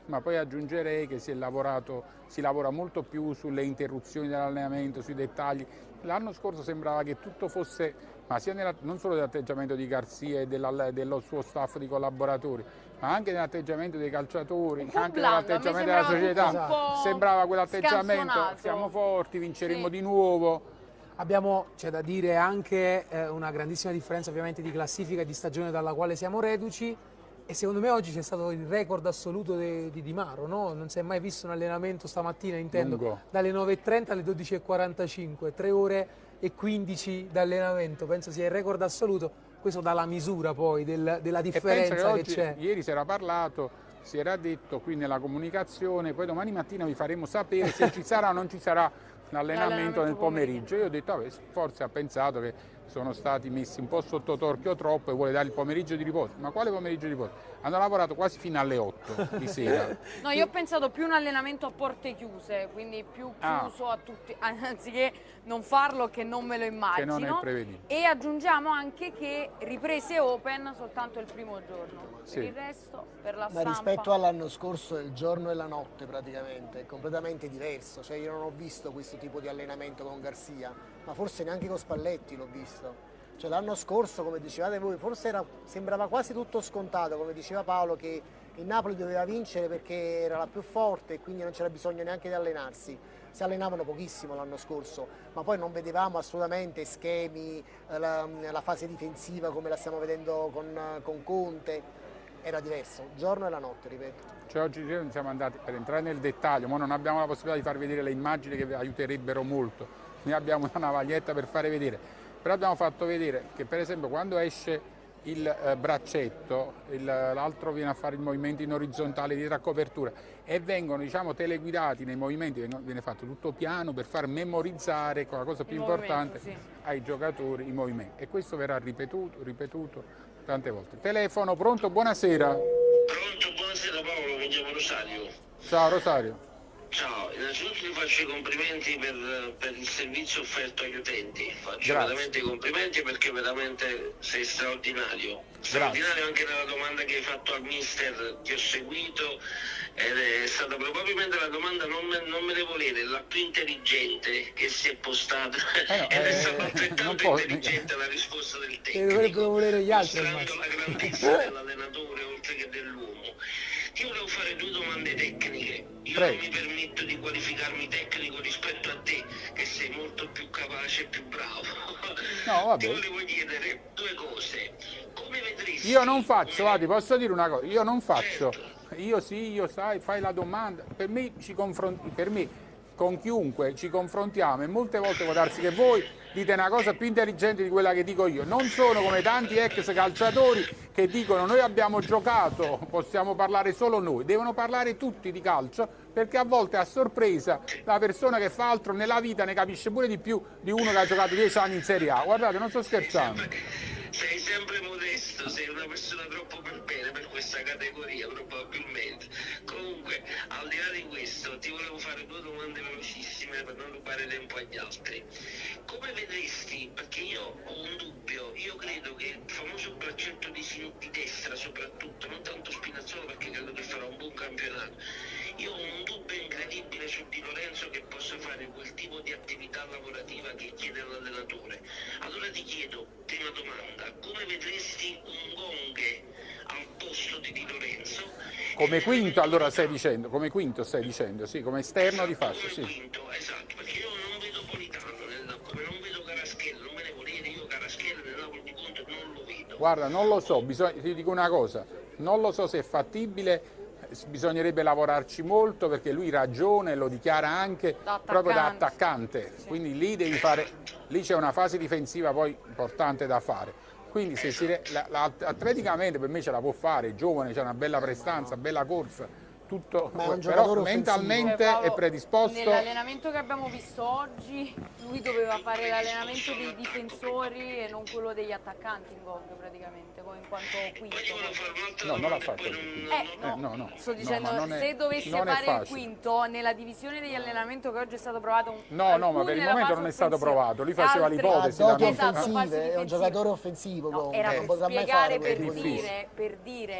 ma poi aggiungerei che si lavora molto più sulle interruzioni dell'allenamento, sui dettagli. L'anno scorso sembrava che tutto fosse, ma sia non solo nell'atteggiamento di Garzia e dello suo staff di collaboratori, ma anche nell'atteggiamento dei calciatori, anche nell'atteggiamento della società. Sembrava quell'atteggiamento, siamo forti, vinceremo di nuovo. Abbiamo, c'è da dire, anche una grandissima differenza ovviamente di classifica e di stagione dalla quale siamo reduci, e secondo me oggi c'è stato il record assoluto di Maro, no? Non si è mai visto un allenamento stamattina, intendo, lungo, dalle 9:30 alle 12:45, 3 ore e 15 d'allenamento, penso sia il record assoluto. Questo dà la misura poi della differenza che c'è. Ieri si era parlato, si era detto qui nella comunicazione, poi domani mattina vi faremo sapere se ci sarà o non ci sarà l'allenamento nel pomeriggio. Io ho detto, vabbè, forse ha pensato che sono stati messi un po' sotto torchio troppo e vuole dare il pomeriggio di riposo. Ma quale pomeriggio di riposo? Hanno lavorato quasi fino alle 8 di sera. No, io ho pensato più un allenamento a porte chiuse, quindi più chiuso a tutti, anziché non farlo, che non me lo immagino. Che non è prevedibile. E aggiungiamo anche che riprese open soltanto il primo giorno. Sì. Per il resto, per la Ma stampa. rispetto all'anno scorso è il giorno e la notte praticamente, è completamente diverso. Cioè io non ho visto questo tipo di allenamento con Garzia, ma forse neanche con Spalletti l'ho visto. Cioè l'anno scorso, come dicevate voi, forse sembrava quasi tutto scontato, come diceva Paolo, che il Napoli doveva vincere perché era la più forte e quindi non c'era bisogno neanche di allenarsi. Si allenavano pochissimo l'anno scorso, ma poi non vedevamo assolutamente schemi, la fase difensiva come la stiamo vedendo con Conte. Era diverso, il giorno e la notte, ripeto. Cioè oggi siamo andati, per entrare nel dettaglio, ma non abbiamo la possibilità di far vedere le immagini che vi aiuterebbero molto. Noi abbiamo una navaglietta per fare vedere, però abbiamo fatto vedere che per esempio quando esce il braccetto, l'altro viene a fare il movimento in orizzontale dietro a copertura e vengono, diciamo, teleguidati nei movimenti, viene fatto tutto piano per far memorizzare, con la cosa più importante, ai giocatori i movimenti. E questo verrà ripetuto tante volte. Telefono, pronto, buonasera. Pronto, buonasera Paolo, mi chiamo Rosario. Ciao Rosario. Ciao, innanzitutto ti faccio i complimenti per il servizio offerto agli utenti. Faccio Grazie. veramente i complimenti perché veramente sei straordinario. Grazie. Straordinario anche nella domanda che hai fatto al mister, ti ho seguito ed è stata probabilmente la domanda, non me ne volere, la più intelligente che si è postata ed è stata altrettanto intelligente la risposta del tecnico, dovrebbero volere gli altri, mostrando la grandezza dell'allenatore oltre che dell'uomo. Ti volevo fare due domande tecniche. Io non mi permetto di qualificarmi tecnico rispetto a te, che sei molto più capace e più bravo. No, vabbè. Ti volevo chiedere due cose. Come vedresti? Io non faccio, guardi, posso dire una cosa, io non faccio. Io sai, fai la domanda, per me con chiunque ci confrontiamo e molte volte può darsi che voi dite una cosa più intelligente di quella che dico io. Non sono come tanti ex calciatori che dicono noi abbiamo giocato, possiamo parlare solo noi. Devono parlare tutti di calcio perché a volte a sorpresa la persona che fa altro nella vita ne capisce pure di più di uno che ha giocato 10 anni in Serie A. Guardate, non sto scherzando. Sei sempre modesto, sei una persona troppo per bene per questa categoria probabilmente. Comunque, al di là di questo, ti volevo fare due domande velocissime per non rubare tempo agli altri. Come vedresti, perché io ho un dubbio, io credo che il famoso braccetto di destra soprattutto, non tanto Spinazzola perché credo che farà un buon campionato, io ho un dubbio incredibile su Di Lorenzo che possa fare quel tipo di attività lavorativa che chiede l'allenatore. Allora ti chiedo, prima domanda, come vedresti un Gonghe al posto di Lorenzo? Come quinto allora stai dicendo, sì, come esterno di fascia, Come sì. quinto, esatto, perché io non vedo Politano nel Napoli, non vedo Kvaratskhelia, non me ne volete, io Kvaratskhelia nel Napoli di Conte non lo vedo. Guarda, non lo so, ti dico una cosa, non lo so se è fattibile, bisognerebbe lavorarci molto perché lui ragiona e lo dichiara anche proprio da attaccante, quindi lì devi fare, lì c'è una fase difensiva poi importante da fare. Quindi se atleticamente per me ce la può fare, è giovane, c'è una bella prestanza, bella corsa, tutto, però mentalmente Paolo, è predisposto. Nell'allenamento che abbiamo visto oggi lui doveva fare l'allenamento dei difensori e non quello degli attaccanti in Gong praticamente, come in quanto quinto. No, non l'ha fatto. No. Sto dicendo, no, se dovesse fare il quinto nella divisione degli allenamenti che oggi è stato provato ma per il momento non è stato provato, lui faceva l'ipotesi. È un giocatore offensivo, era non per potrà mai spiegare, fare per dire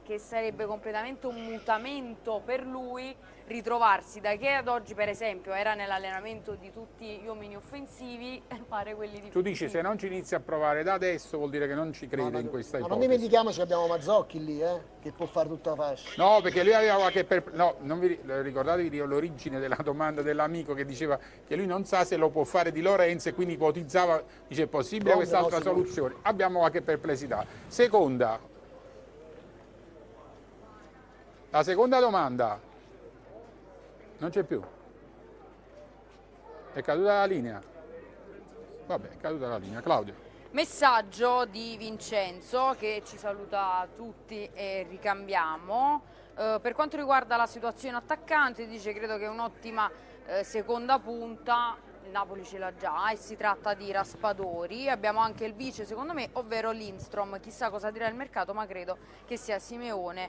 che sarebbe completamente un mutamento per lui ritrovarsi da che ad oggi per esempio era nell'allenamento di tutti gli uomini offensivi fare quelli difensivi. Tu dici se non ci inizia a provare da adesso vuol dire che non ci crede in questa Ma ipotesi. non dimentichiamoci che abbiamo Mazzocchi lì, che può fare tutta la fascia. No, perché lui aveva qualche no, non vi ricordatevi l'origine della domanda dell'amico che diceva che lui non sa se lo può fare di Lorenzo e quindi ipotizzava, dice è possibile quest'altra soluzione. Abbiamo qualche perplessità. Seconda. La seconda domanda. Non c'è più. È caduta la linea. Vabbè, è caduta la linea. Claudio. Messaggio di Vincenzo che ci saluta tutti e ricambiamo. Per quanto riguarda la situazione attaccante, dice credo che è un'ottima seconda punta. Il Napoli ce l'ha già e si tratta di Raspadori. Abbiamo anche il vice secondo me, ovvero Lindstrom. Chissà cosa dirà il mercato, ma credo che sia Simeone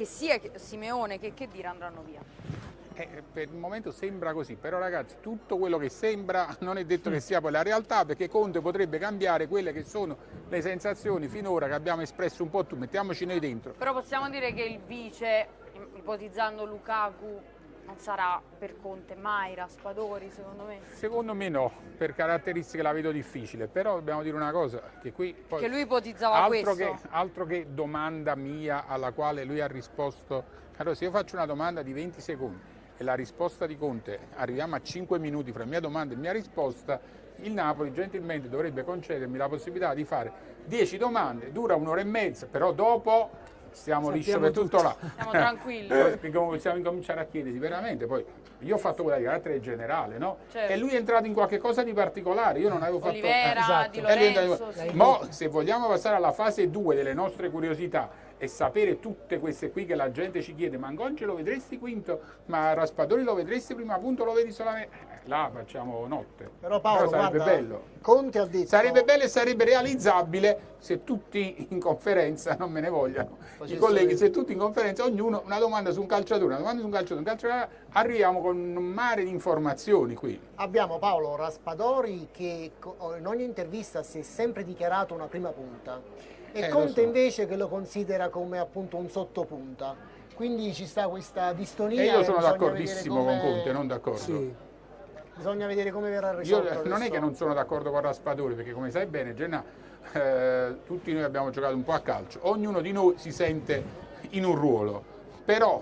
che dire andranno via. Per il momento sembra così, però ragazzi tutto quello che sembra non è detto che sia poi la realtà, perché Conte potrebbe cambiare quelle che sono le sensazioni finora che abbiamo espresso un po' tutti, mettiamoci noi dentro. Però possiamo dire che il vice, ipotizzando Lukaku, non sarà per Conte mai Raspadori, secondo me? Secondo me no, per caratteristiche la vedo difficile, però dobbiamo dire una cosa, che qui poi... Che lui ipotizzava altro che domanda mia alla quale lui ha risposto. Allora se io faccio una domanda di 20 secondi e la risposta di Conte, arriviamo a 5 minuti fra mia domanda e mia risposta, il Napoli gentilmente dovrebbe concedermi la possibilità di fare 10 domande, dura un'ora e mezza, però dopo... Stiamo liscio per tutto là. Siamo tranquilli. Possiamo incominciare a chiedersi veramente. Poi io ho fatto quella di carattere generale, no? Certo. E lui è entrato in qualche cosa di particolare. Io non avevo fatto. Olivera, esatto. Di Lorenzo. Sì. Ma se vogliamo passare alla fase 2 delle nostre curiosità e sapere tutte queste qui che la gente ci chiede, ma Gonce lo vedresti quinto? Ma Raspadori lo vedresti prima punto, lo vedi solamente? Là facciamo notte. Però Paolo, sarebbe guarda, bello. Conte ha detto... Sarebbe bello e sarebbe realizzabile se tutti in conferenza, non me ne vogliano, i colleghi, se tutti in conferenza, ognuno una domanda su un calciatore, una domanda su un calciatore, arriviamo con un mare di informazioni qui. Abbiamo Paolo Raspadori che in ogni intervista si è sempre dichiarato una prima punta e Conte invece che lo considera come appunto un sottopunta. Quindi ci sta questa distonia. E io sono d'accordissimo con Conte, non d'accordo. Sì. Bisogna vedere come verrà risolto. Non è che non sono d'accordo con Raspadori, perché come sai bene, Genna, tutti noi abbiamo giocato un po' a calcio, ognuno di noi si sente in un ruolo, però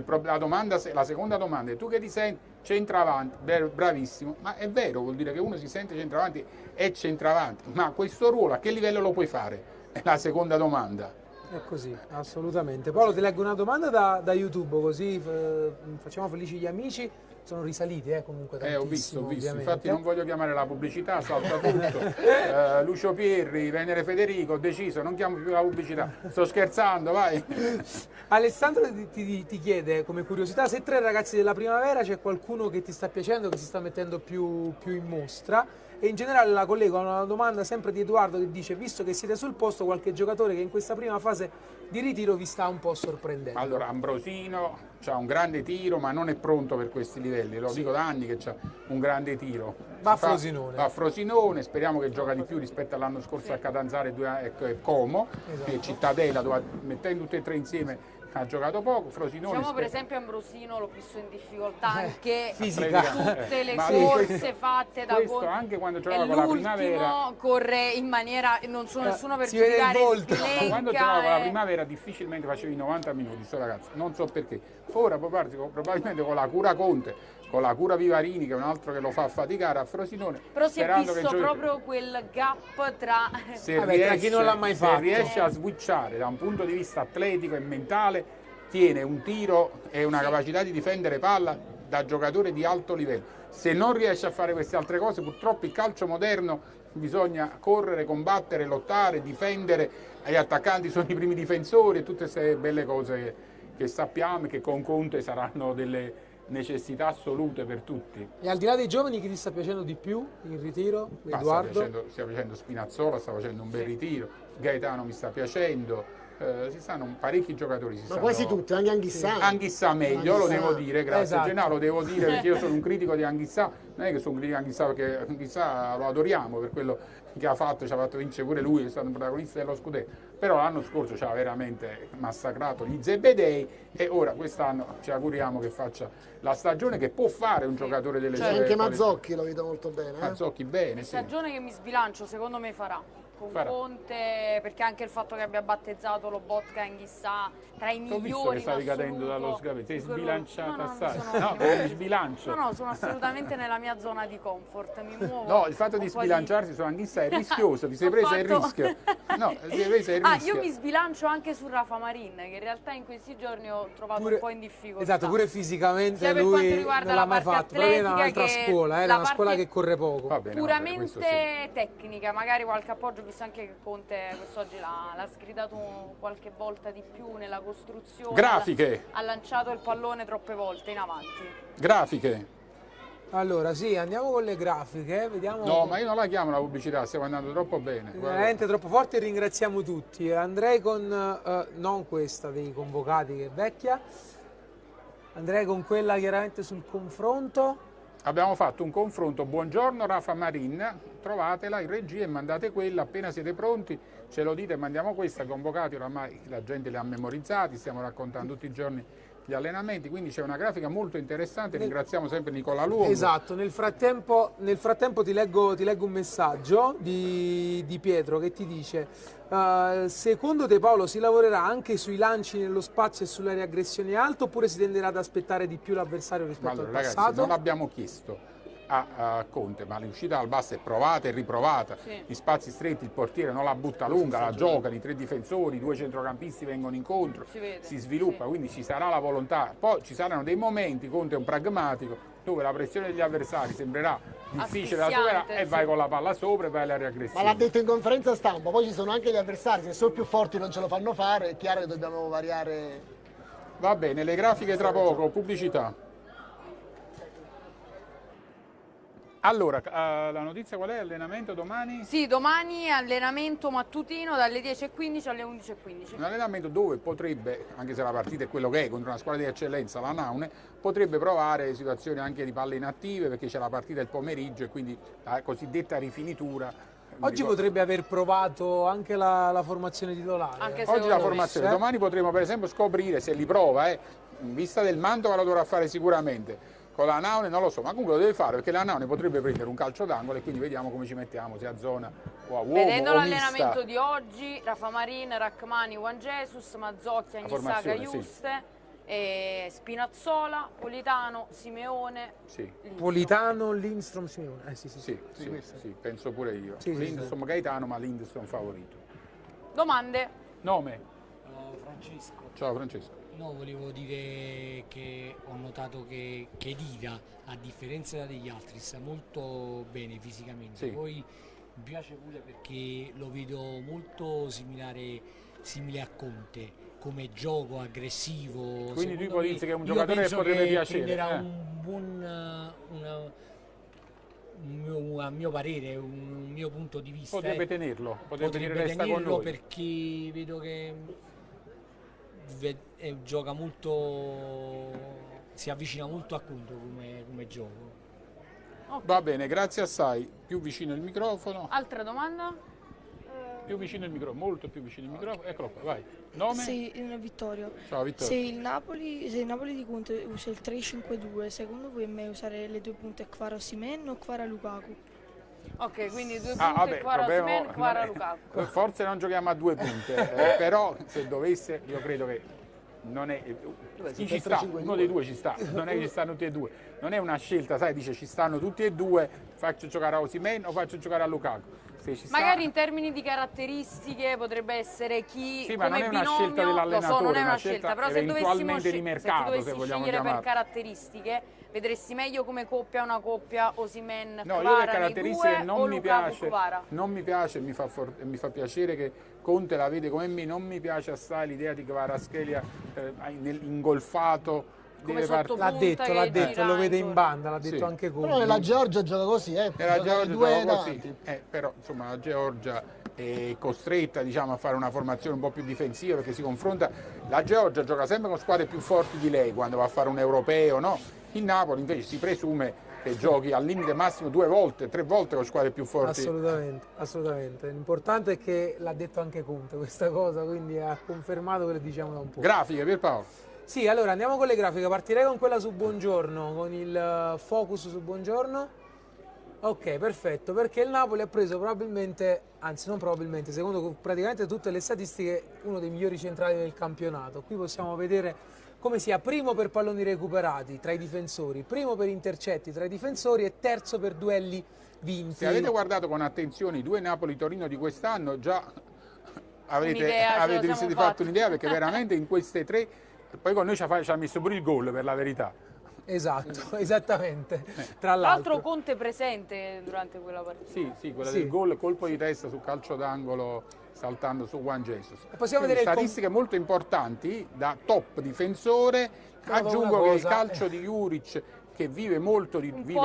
la seconda domanda è tu che ti senti centravanti, bravissimo, ma è vero, vuol dire che uno si sente centravanti e centravanti, ma questo ruolo a che livello lo puoi fare? È la seconda domanda. È così, assolutamente. Paolo, ti leggo una domanda da YouTube, così facciamo felici gli amici. Sono risaliti comunque tantissimo, ho visto, ovviamente. infatti non voglio chiamare la pubblicità, salta tutto. Lucio Pierri, Venere Federico, ho deciso, non chiamo più la pubblicità, sto scherzando, vai. Alessandro ti chiede come curiosità se tra i ragazzi della primavera c'è qualcuno che ti sta piacendo, che si sta mettendo più in mostra. E in generale la collego a una domanda sempre di Edoardo che dice, visto che siete sul posto, qualche giocatore che in questa prima fase di ritiro vi sta un po' sorprendendo? Allora, Ambrosino ha un grande tiro, ma non è pronto per questi livelli, lo dico da anni che ha un grande tiro. Va a Frosinone. Va a Frosinone, speriamo che gioca di più rispetto all'anno scorso a Catanzaro e Como, che Cittadella, dove mettendo tutte e tre insieme ha giocato poco. Frosinone diciamo per esempio Ambrosino l'ho visto in difficoltà anche fisica, tutte le corse fatte da questo anche quando giocava con la primavera corre in maniera, non sono nessuno per si vede il giudicare, volto. Quando giocava con la primavera difficilmente facevi 90 minuti sto ragazzo, non so perché. Ora probabilmente con la cura Conte, con la cura Vivarini che è un altro che lo fa faticare a Frosinone. Però si è visto proprio quel gap tra... tra chi non l'ha mai fatto. Se riesce a switchare da un punto di vista atletico e mentale, tiene un tiro e una capacità di difendere palla da giocatore di alto livello. Se non riesce a fare queste altre cose, purtroppo il calcio moderno bisogna correre, combattere, lottare, difendere, gli attaccanti sono i primi difensori e tutte queste belle cose che sappiamo e che con Conte saranno delle necessità assolute per tutti. E al di là dei giovani, chi ti sta piacendo di più in ritiro? Edoardo? Sta facendo Spinazzola, sta facendo un bel ritiro, Gaetano mi sta piacendo, si stanno parecchi giocatori. Ma quasi tutti, anche Anghissà. Anghissà meglio, lo devo dire, grazie esatto. Gennaro, lo devo dire perché io sono un critico di Anghissà, non è che sono critico chissà, perché chissà lo adoriamo per quello che ha fatto, ci ha fatto vincere pure lui, è stato un protagonista dello scudetto, però l'anno scorso ci ha veramente massacrato gli Zebedei e ora quest'anno ci auguriamo che faccia la stagione che può fare un giocatore delle sue Anche qualità. Mazzocchi lo vedo molto bene. Mazzocchi bene, sì. Stagione che mi sbilancio, secondo me farà. Con Conte, perché anche il fatto che abbia battezzato lo Botka in chissà tra i migliori. Ho visto che stavi cadendo dallo sgabello, sei sbilanciata assai. No, mi sbilancio. No, sono assolutamente nella mia zona di comfort, mi muovo. No, il fatto di sbilanciarsi su Anghissa è rischioso, ti sei presa il rischio. No, ti sei presa il rischio. Io mi sbilancio anche su Rafa Marin, che in realtà in questi giorni ho trovato un po' in difficoltà. Esatto, pure fisicamente sia per lui riguarda non l'ha mai fatto, però è un'altra scuola, è una scuola che corre poco. Va bene, puramente sì. tecnica, magari qualche appoggio, visto anche che Conte quest'oggi l'ha sgridato qualche volta di più nella costruzione. Grafiche. Ha lanciato il pallone troppe volte in avanti. Grafiche. Allora sì, andiamo con le grafiche, vediamo. No, ma io non la chiamo la pubblicità, stiamo andando troppo bene. Veramente troppo forte e ringraziamo tutti. Andrei con, non questa dei convocati che è vecchia, andrei con quella chiaramente sul confronto. Abbiamo fatto un confronto, buongiorno Rafa Marin, trovatela in regia e mandate quella, appena siete pronti ce lo dite e mandiamo questa, convocati oramai la gente li ha memorizzati, stiamo raccontando tutti i giorni gli allenamenti, quindi c'è una grafica molto interessante, ringraziamo sempre Nicola Luongo. Esatto, nel frattempo ti leggo un messaggio di Pietro che ti dice secondo te Paolo si lavorerà anche sui lanci nello spazio e sulla riaggressione alta oppure si tenderà ad aspettare di più l'avversario rispetto al passato? Ragazzi, non l'abbiamo chiesto a Conte, ma l'uscita dal basso è provata e riprovata, gli spazi stretti, il portiere non la butta lunga, la giocano, i tre difensori, i due centrocampisti vengono incontro, si sviluppa, quindi ci sarà la volontà, poi ci saranno dei momenti, Conte è un pragmatico, dove la pressione degli avversari sembrerà difficile da superare e vai con la palla sopra e vai alla riaggressione. Ma l'ha detto in conferenza stampa, poi ci sono anche gli avversari, se sono più forti non ce lo fanno fare, è chiaro che dobbiamo variare. Va bene, le grafiche tra poco, pubblicità. Allora, la notizia qual è? Allenamento domani? Sì, domani allenamento mattutino dalle 10:15 alle 11:15. Un allenamento dove potrebbe, anche se la partita è quello che è, contro una squadra di eccellenza, la Naune, potrebbe provare situazioni anche di palle inattive perché c'è la partita il pomeriggio e quindi la cosiddetta rifinitura. Oggi potrebbe aver provato anche la formazione titolare. Oggi la formazione, domani potremo per esempio scoprire se li prova, in vista del Mantova lo dovrà fare sicuramente. Con la Naune non lo so, ma comunque lo deve fare perché la Naune potrebbe prendere un calcio d'angolo e quindi vediamo come ci mettiamo, se a zona o a uomo. Vedendo o l'allenamento mista. di oggi, Rafa Marin, Rachmani, Juan Jesus, Mazzocchi, Agnissaga, Juste, Spinazzola, Politano, Simeone. Sì. Politano, Lindstrom, Simeone. Sì, penso pure io. Sì, Lindstrom Gaetano, ma Lindstrom favorito. Domande? Nome? Francesco. Ciao Francesco. No, volevo dire che ho notato che Khedira, a differenza degli altri, sta molto bene fisicamente. Sì. Poi mi piace pure perché lo vedo molto simile a Conte, come gioco aggressivo. Quindi tu Secondo me, ipotizzi che è un io giocatore che penso potrebbe piacere. Prenderà a mio parere, un mio punto di vista. Potrebbe tenerlo, potrebbe dire Potrebbe resta con tenerlo noi. perché vedo che gioca molto, si avvicina molto a Conte come gioco. Va bene, grazie assai. Più vicino il microfono. Altra domanda? Più vicino il microfono, molto più vicino il microfono. Eccolo qua, vai. Nome? Sì, Vittorio. Ciao Vittorio. Se il Napoli di Conte usa il 3-5-2, secondo voi è meglio usare le due punte Kvara Osimhen o Kvara Lukaku? Ok, quindi due punte, Kvara Osimhen, Kvara Lukaku. Forse non giochiamo a due punte, però se dovesse, io credo che non è, chi ci sta, uno dei due ci sta, non è che ci stanno tutti e due, non è una scelta, sai, dice ci stanno tutti e due, faccio giocare a Osimhen o faccio giocare a Lukaku. Se ci Magari sta... in termini di caratteristiche potrebbe essere chi sì, ma come non è una binomio, scelta dell'allenatore, lo so, non è è una una scelta, però eventualmente di mercato, se se vogliamo scegliere per chiamarlo. caratteristiche, vedresti meglio come coppia una coppia Osimhen No, io le Kvara nei caratteristiche due non o mi Lukaku piace, Kvara? non mi piace, mi fa piacere che Conte la vede come me, non mi piace assai l'idea di Kvaratskhelia ingolfato. Come L'ha detto, lo vede in banda, l'ha detto anche Conte. Però nella Georgia gioca così, La Georgia due gioca così, davanti. però insomma la Georgia è costretta, diciamo, a fare una formazione un po' più difensiva perché si confronta, la Georgia gioca sempre con squadre più forti di lei quando va a fare un europeo, no? Il Napoli invece si presume che giochi al limite massimo 2 volte, 3 volte con squadre più forti. Assolutamente, assolutamente. L'importante è che l'ha detto anche Conte questa cosa, quindi ha confermato che le diciamo da un po'. Grafiche, Pierpaolo. Sì, allora andiamo con le grafiche, partirei con quella su Buongiorno, con il focus su Buongiorno. Ok, perfetto, perché il Napoli ha preso probabilmente, anzi non probabilmente, secondo praticamente tutte le statistiche, uno dei migliori centrali del campionato. Qui possiamo vedere come sia primo per palloni recuperati tra i difensori, primo per intercetti tra i difensori e terzo per duelli vinti. Se avete guardato con attenzione i 2 Napoli-Torino di quest'anno, già avete fatto un'idea, perché veramente in queste 3, poi con noi ci ha messo pure il gol, per la verità. Esatto, esattamente. Tra l'altro Conte presente durante quella partita. Sì, quella del gol, colpo di testa sul calcio d'angolo saltando su Juan Jesus. Possiamo vedere statistiche molto importanti da top difensore. Aggiungo che il calcio di Juric, che vive molto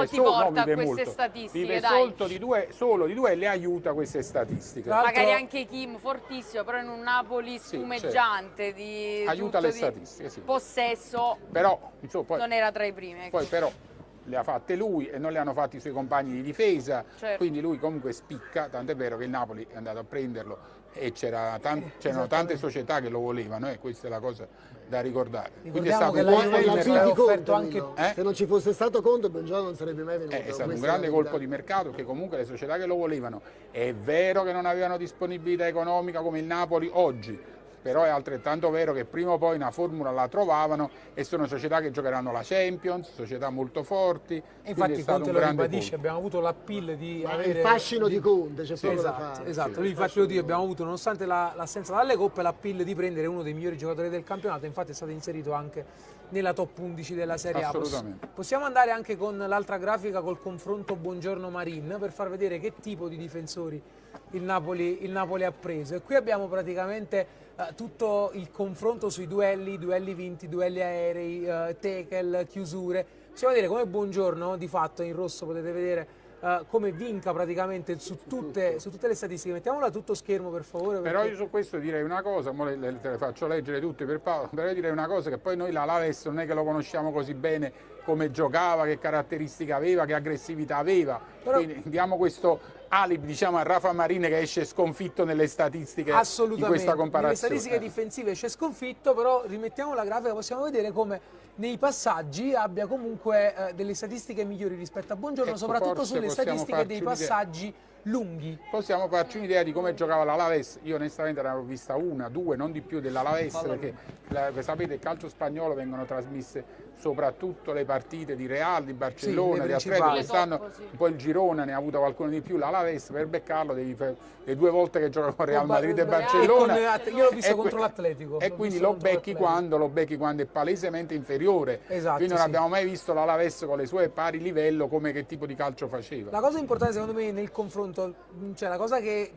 solo di due, le aiuta queste statistiche. Magari anche Kim fortissimo, però in un Napoli spumeggiante, aiuta le statistiche, possesso, però insomma, poi, non era tra i primi. Poi però le ha fatte lui e non le hanno fatte i suoi compagni di difesa, quindi lui comunque spicca, tant'è vero che il Napoli è andato a prenderlo e c'erano tante società che lo volevano, e questa è la cosa da ricordare. Quindi è stato un buon offerto anche. Se non ci fosse stato Conte, Buongiorno non sarebbe mai venuto. È stato un grande colpo di mercato, che comunque le società che lo volevano, è vero che non avevano disponibilità economica come il Napoli oggi, però è altrettanto vero che prima o poi una formula la trovavano, e sono società che giocheranno la Champions, società molto forti. E infatti Conte lo ribadisce, abbiamo avuto l'appeal di avere il fascino di Conte, c'è proprio da fare. Esatto, lui infatti lo dice, abbiamo avuto, nonostante l'assenza dalle coppe, l'appeal di prendere uno dei migliori giocatori del campionato, infatti è stato inserito anche nella top 11 della Serie A. Assolutamente. Possiamo andare anche con l'altra grafica col confronto Buongiorno Marin, per far vedere che tipo di difensori il Napoli ha preso, e qui abbiamo praticamente tutto il confronto sui duelli vinti, duelli aerei, tackle, chiusure. Possiamo vedere come Buongiorno, di fatto in rosso potete vedere come vinca praticamente su tutte le statistiche. Mettiamola a tutto schermo, per favore. Però io su questo direi una cosa, te le faccio leggere tutte per Paolo, però io direi una cosa, che poi noi l'Alaves non è che lo conosciamo così bene, come giocava, che caratteristiche aveva, che aggressività aveva, però quindi diamo questo alibi, diciamo, a Rafa Marin, che esce sconfitto nelle statistiche di questa comparazione. Nelle statistiche difensive esce sconfitto, però rimettiamo la grafica, possiamo vedere come nei passaggi abbia comunque delle statistiche migliori rispetto a Buongiorno, soprattutto sulle statistiche dei passaggi lunghi. Possiamo farci un'idea di come giocava l'Alaves. Io onestamente ne avevo vista una, due, non di più dell'Alaves, perché sapete, il calcio spagnolo vengono trasmesse soprattutto le partite di Real, di Barcellona, di Atletico. Quest'anno un po' il Girona ne ha avuto qualcuno di più, l'Alaves per beccarlo devi fare le 2 volte che gioca con Real Madrid e Barcellona. Io l'ho visto contro l'Atletico. E quindi lo becchi quando è palesemente inferiore. Esatto, quindi non abbiamo mai visto l'Alaves con le sue pari livello come che tipo di calcio faceva. La cosa importante secondo me nel confronto, cioè la cosa che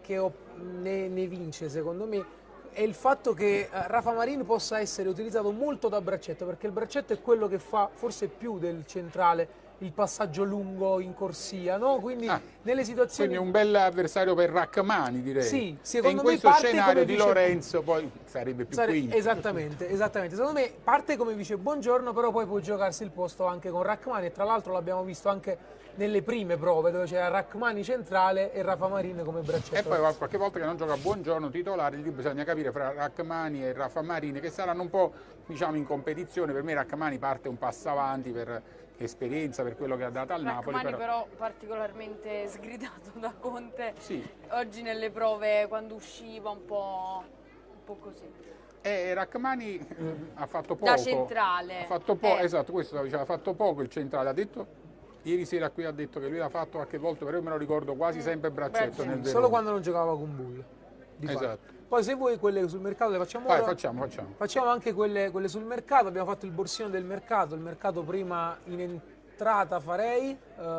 ne vince secondo me, è il fatto che Rafa Marin possa essere utilizzato molto da braccetto, perché il braccetto è quello che fa forse più del centrale il passaggio lungo in corsia, no? Quindi nelle situazioni... Quindi un bel avversario per Rachmani, direi. Sì, secondo me in questo scenario di Lorenzo poi sarebbe più quinto. Esattamente. Secondo me parte come dice Buongiorno, però poi può giocarsi il posto anche con Rachmani, e tra l'altro l'abbiamo visto anche nelle prime prove, dove c'era Rachmani centrale e Rafa Marin come braccetto. E poi qualche volta che non gioca Buongiorno titolare, lì bisogna capire fra Rachmani e Rafa Marin, che saranno un po', diciamo, in competizione. Per me Rachmani parte un passo avanti per esperienza, per quello che ha dato al Napoli. Rachmani però particolarmente sgridato da Conte, oggi nelle prove quando usciva un po' così. Rachmani ha fatto poco. Da centrale. Ha fatto poco, esatto, questo diceva, ha fatto poco il centrale, ha detto... Ieri sera qui ha detto che lui l'ha fatto qualche volta, però io me lo ricordo quasi sempre braccetto nel Verona. Solo quando non giocava con Bull. Esatto. Poi se vuoi quelle sul mercato le facciamo ora. Facciamo anche quelle sul mercato. Abbiamo fatto il borsino del mercato, il mercato prima in entrata farei,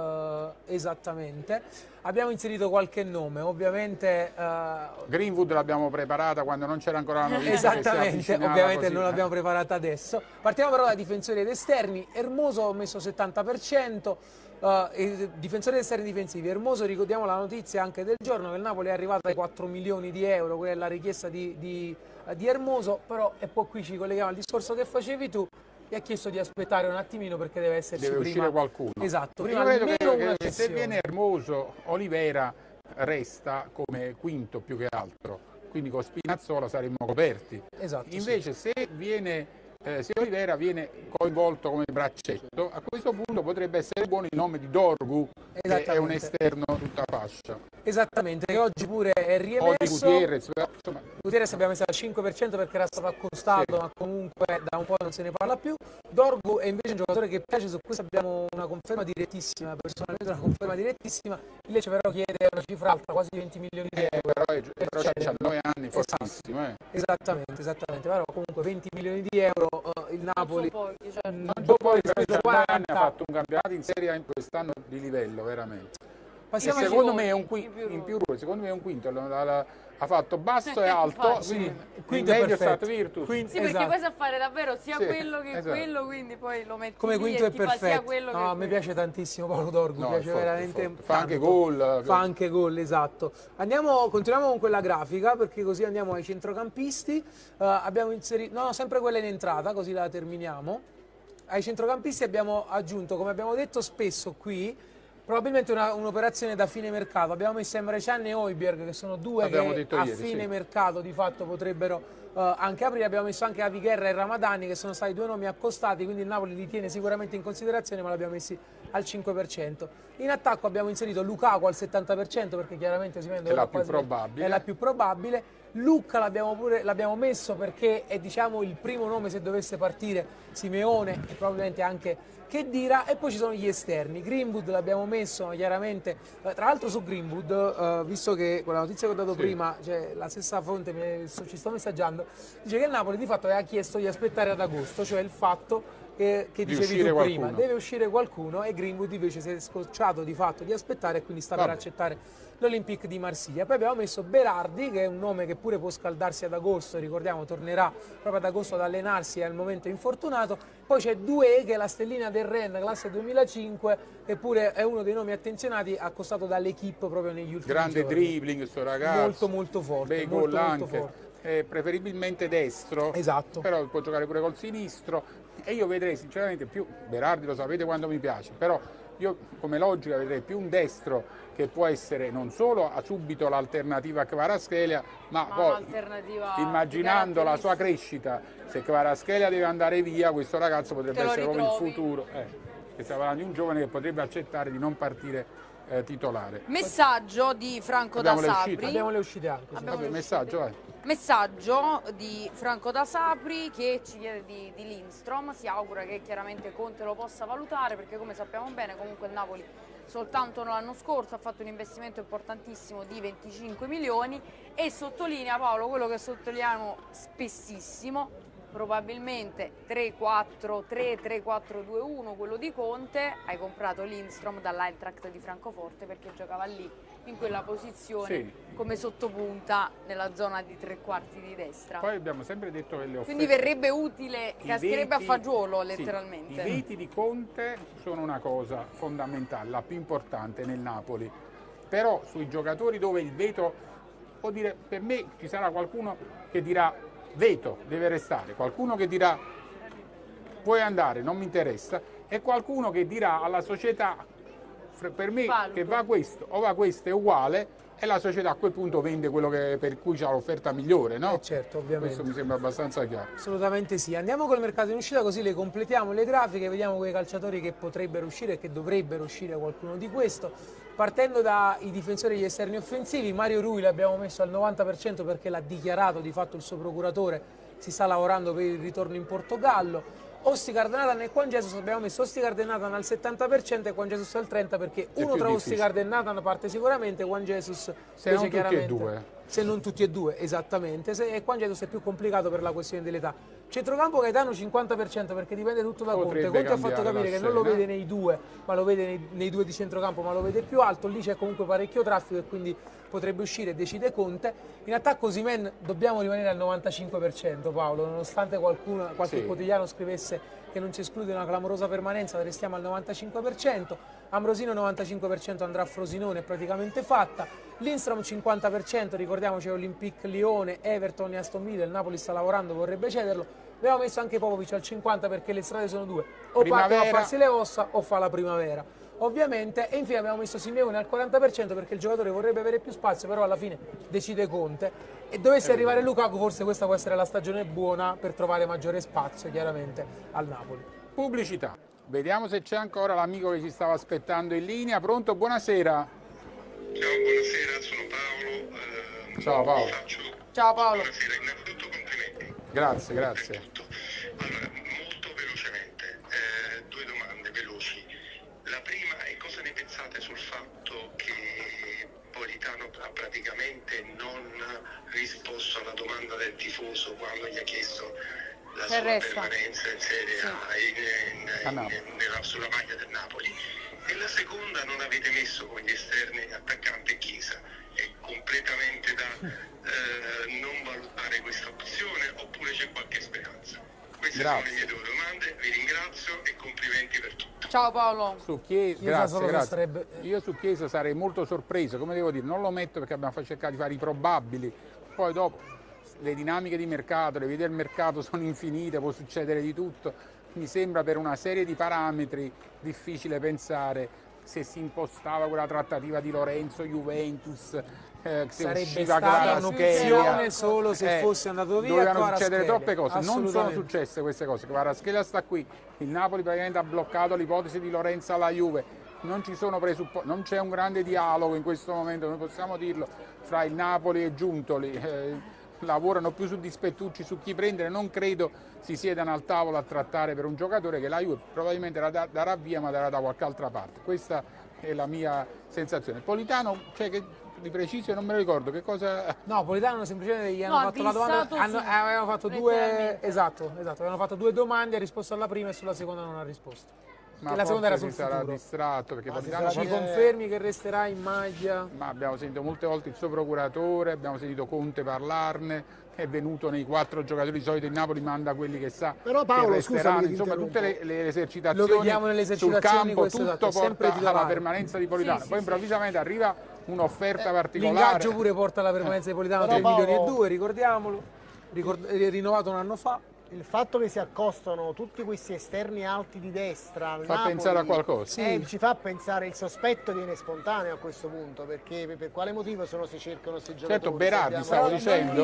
esattamente. Abbiamo inserito qualche nome, ovviamente... Greenwood l'abbiamo preparata quando non c'era ancora la notizia. Esattamente, ovviamente non l'abbiamo preparata adesso. Partiamo però dai difensori ed esterni. Hermoso ho messo 70%, difensori esterni difensivi. Hermoso, ricordiamo la notizia anche del giorno, che il Napoli è arrivato ai 4 milioni di euro, quella è la richiesta di Hermoso, però e poi qui ci colleghiamo al discorso che facevi tu. e ha chiesto di aspettare un attimino perché deve esserci Deve uscire qualcuno. Esatto, Io prima credo almeno una che se cessione. viene Hermoso, Olivera resta come quinto più che altro, quindi con Spinazzola saremmo coperti. Esatto, Invece se Olivera viene coinvolto come braccetto, a questo punto potrebbe essere buono il nome di Dorgu, che è un esterno tutta fascia. Esattamente, che oggi pure è O di riemerso. Gutierrez, insomma, Gutierrez abbiamo messo al 5% perché era stato accostato, ma comunque da un po' non se ne parla più. Dorgu è invece un giocatore che piace, su questo abbiamo una conferma direttissima, personalmente una conferma direttissima. Il Lecce però chiede una cifra alta, quasi 20 milioni di euro. però c'ha 19 anni, fortissimo. Esattamente, però comunque 20 milioni di euro il Napoli. Dopo il 19 anni ha fatto un campionato in Serie A in quest'anno di livello, veramente. Secondo me è un quinto, in più ruoli, secondo me è un quinto, ha fatto basso e alto, quindi quinto medio è stato Virtus. Sì, perché poi sa fare davvero sia quello che quello, quindi poi lo metti come lì quinto e è ti fa sia perfetto. quello No, che mi piace tantissimo Paolo Dorgu, mi piace veramente forte. Fa anche tanto. gol. Fa anche gol, esatto. Continuiamo con quella grafica perché così andiamo ai centrocampisti. Abbiamo inserito, sempre quella in entrata, così la terminiamo. Ai centrocampisti abbiamo aggiunto, come abbiamo detto spesso qui, probabilmente un'operazione da fine mercato. Abbiamo messo Emre Can e Højbjerg, che sono due che a fine mercato di fatto potrebbero anche aprire. Abbiamo messo anche Aviguerra e Ramadani, che sono stati due nomi accostati, quindi il Napoli li tiene sicuramente in considerazione, ma li abbiamo messi al 5%. In attacco abbiamo inserito Lukaku al 70%, perché chiaramente è la più probabile. È la più probabile. Lucca l'abbiamo messo perché è, diciamo, il primo nome se dovesse partire Simeone e probabilmente anche Khedira, e poi ci sono gli esterni. Greenwood l'abbiamo messo chiaramente, tra l'altro su Greenwood, visto che con la notizia che ho dato prima, cioè, la stessa fonte ci sto messaggiando, dice che il Napoli di fatto aveva chiesto di aspettare ad agosto, cioè il fatto che dicevi tu prima, deve uscire qualcuno, e Greenwood invece si è scocciato di fatto di aspettare e quindi sta per accettare l'Olympique di Marsiglia. Poi abbiamo messo Berardi, che è un nome che pure può scaldarsi ad agosto, ricordiamo tornerà proprio ad agosto ad allenarsi e al momento è infortunato. Poi c'è Doué, che è la stellina del Rennes, classe 2005, che pure è uno dei nomi attenzionati, accostato dall'Equipe proprio negli ultimi giorni. Grande dribbling questo ragazzo, molto forte, bei gol anche. Preferibilmente destro, però può giocare pure col sinistro, e io vedrei sinceramente più Berardi, lo sapete quando mi piace, però io come logica vedrei più un destro che può essere non solo a subito l'alternativa a Kvaratskhelia, ma poi immaginando la sua crescita, se Kvaratskhelia deve andare via, questo ragazzo potrebbe essere proprio il futuro, che stiamo parlando di un giovane che potrebbe accettare di non partire titolare. Messaggio di Franco da Sapri. Abbiamo le uscite anche. Messaggio di Franco da Sapri che ci chiede di Lindstrom, si augura che chiaramente Conte lo possa valutare, perché come sappiamo bene comunque il Napoli soltanto l'anno scorso ha fatto un investimento importantissimo di 25 milioni e sottolinea, Paolo, quello che sottolineiamo spessissimo, probabilmente 3-4-3, 3-4-2-1, quello di Conte. Hai comprato Lindstrom dall'Eintracht di Francoforte perché giocava lì in quella posizione come sottopunta nella zona di tre quarti di destra. Poi abbiamo sempre detto che le offerte, quindi verrebbe utile, cascherebbe a fagiolo letteralmente. I veti di Conte sono una cosa fondamentale, la più importante nel Napoli, però sui giocatori dove il veto, può dire, per me ci sarà qualcuno che dirà veto, deve restare, qualcuno che dirà puoi andare, non mi interessa, e qualcuno che dirà alla società per me che va questo o va questo è uguale, e la società a quel punto vende quello per cui c'ha l'offerta migliore, no? Certo, ovviamente. Questo mi sembra abbastanza chiaro. Assolutamente sì. Andiamo col mercato in uscita, così le completiamo le grafiche, vediamo quei calciatori che potrebbero uscire e che dovrebbero uscire, qualcuno di questo. Partendo dai difensori e gli esterni offensivi, Mario Rui l'abbiamo messo al 90% perché l'ha dichiarato di fatto il suo procuratore, si sta lavorando per il ritorno in Portogallo. Ostigard, Nathan e Juan Jesus abbiamo messo Ostigard e Nathan al 70% e Juan Jesus al 30%, perché uno tra Ostigard e Nathan parte sicuramente, Juan Jesus se non tutti e due. Se non tutti e due, esattamente, e Juan Jesus è più complicato per la questione dell'età. Centrocampo Gaetano 50% perché dipende tutto da Conte. Conte ha fatto capire che non lo vede nei due, ma lo vede nei due di centrocampo, ma lo vede più alto, lì c'è comunque parecchio traffico e quindi potrebbe uscire, decide Conte. In attacco Osimhen dobbiamo rimanere al 95%, Paolo, nonostante qualche quotidiano scrivesse che non ci esclude una clamorosa permanenza, restiamo al 95%. Ambrosino 95% andrà a Frosinone, è praticamente fatta. Lindstrom 50%, ricordiamoci Olympique Lione, Everton e Aston Villa, il Napoli sta lavorando, vorrebbe cederlo. Abbiamo messo anche Popovic al 50 perché le strade sono due, o Primavera. parte a farsi le ossa o fa la primavera. Ovviamente, e infine abbiamo messo Simeone al 40% perché il giocatore vorrebbe avere più spazio, però alla fine decide Conte. E dovesse arrivare Lukaku, forse questa può essere la stagione buona per trovare maggiore spazio, chiaramente, al Napoli. Pubblicità. Vediamo se c'è ancora l'amico che ci stava aspettando in linea. Pronto? Buonasera. Ciao, buonasera, sono Paolo. Ciao Paolo. Ciao Paolo. Buonasera, innanzitutto complimenti. Grazie, grazie. Per tutto. Allora, molto velocemente, due domande veloci. La prima è cosa ne pensate sul fatto che Politano ha praticamente non risposto alla domanda del tifoso quando gli ha chiesto la sua permanenza in Serie A sulla maglia del Napoli. E la seconda, non avete messo come gli esterni attaccante Chiesa. È completamente da non valutare questa opzione oppure c'è qualche speranza? Queste sono le mie due domande, vi ringrazio e complimenti per tutto. Ciao Paolo. Su Chiesa, grazie. Io su Chiesa sarei molto sorpreso, come devo dire, non lo metto perché abbiamo cercato di fare i probabili, poi dopo le dinamiche di mercato, le vie del mercato sono infinite, può succedere di tutto. Mi sembra per una serie di parametri difficile pensare se si impostava quella trattativa di Lorenzo, Juventus, se sarebbe usciva stata un'opzione solo se fosse andato via. Dovevano succedere troppe cose, non sono successe queste cose. Kvaratskhelia sta qui, il Napoli praticamente ha bloccato l'ipotesi di Lorenzo alla Juve, non ci sono presupposti, non c'è un grande dialogo in questo momento, noi possiamo dirlo, fra il Napoli e Giuntoli. Lavorano più su dispettucci, su chi prendere, non credo si siedano al tavolo a trattare per un giocatore che la Juve probabilmente darà via, ma darà da qualche altra parte. Questa è la mia sensazione. Politano, cioè che di preciso non me lo ricordo, che cosa... No, Politano semplicemente gli hanno fatto la domanda, avevano fatto due, esatto, avevano fatto due domande, ha risposto alla prima e sulla seconda non ha risposto. Ma la seconda era sul sarà futuro. distratto perché Politano Ci confermi che resterà in maglia? Ma abbiamo sentito molte volte il suo procuratore, abbiamo sentito Conte parlarne, è venuto nei 4 giocatori, di solito il Napoli manda quelli che sa. Però Paolo, che resteranno, scusami, insomma tutte le esercitazioni, lo vediamo nelle esercitazioni, sul campo, tutto porta alla permanenza permanenza di Politano. Poi improvvisamente arriva un'offerta particolare. L'ingaggio pure porta alla permanenza di Politano, 3 milioni e 2, ricordiamolo, rinnovato un anno fa. Il fatto che si accostano tutti questi esterni alti di destra al Fa Napoli, pensare a qualcosa. ci fa pensare, il sospetto viene spontaneo a questo punto, perché per quale motivo se no si cercano questi giocatori? Certo, Berardi stavo dicendo,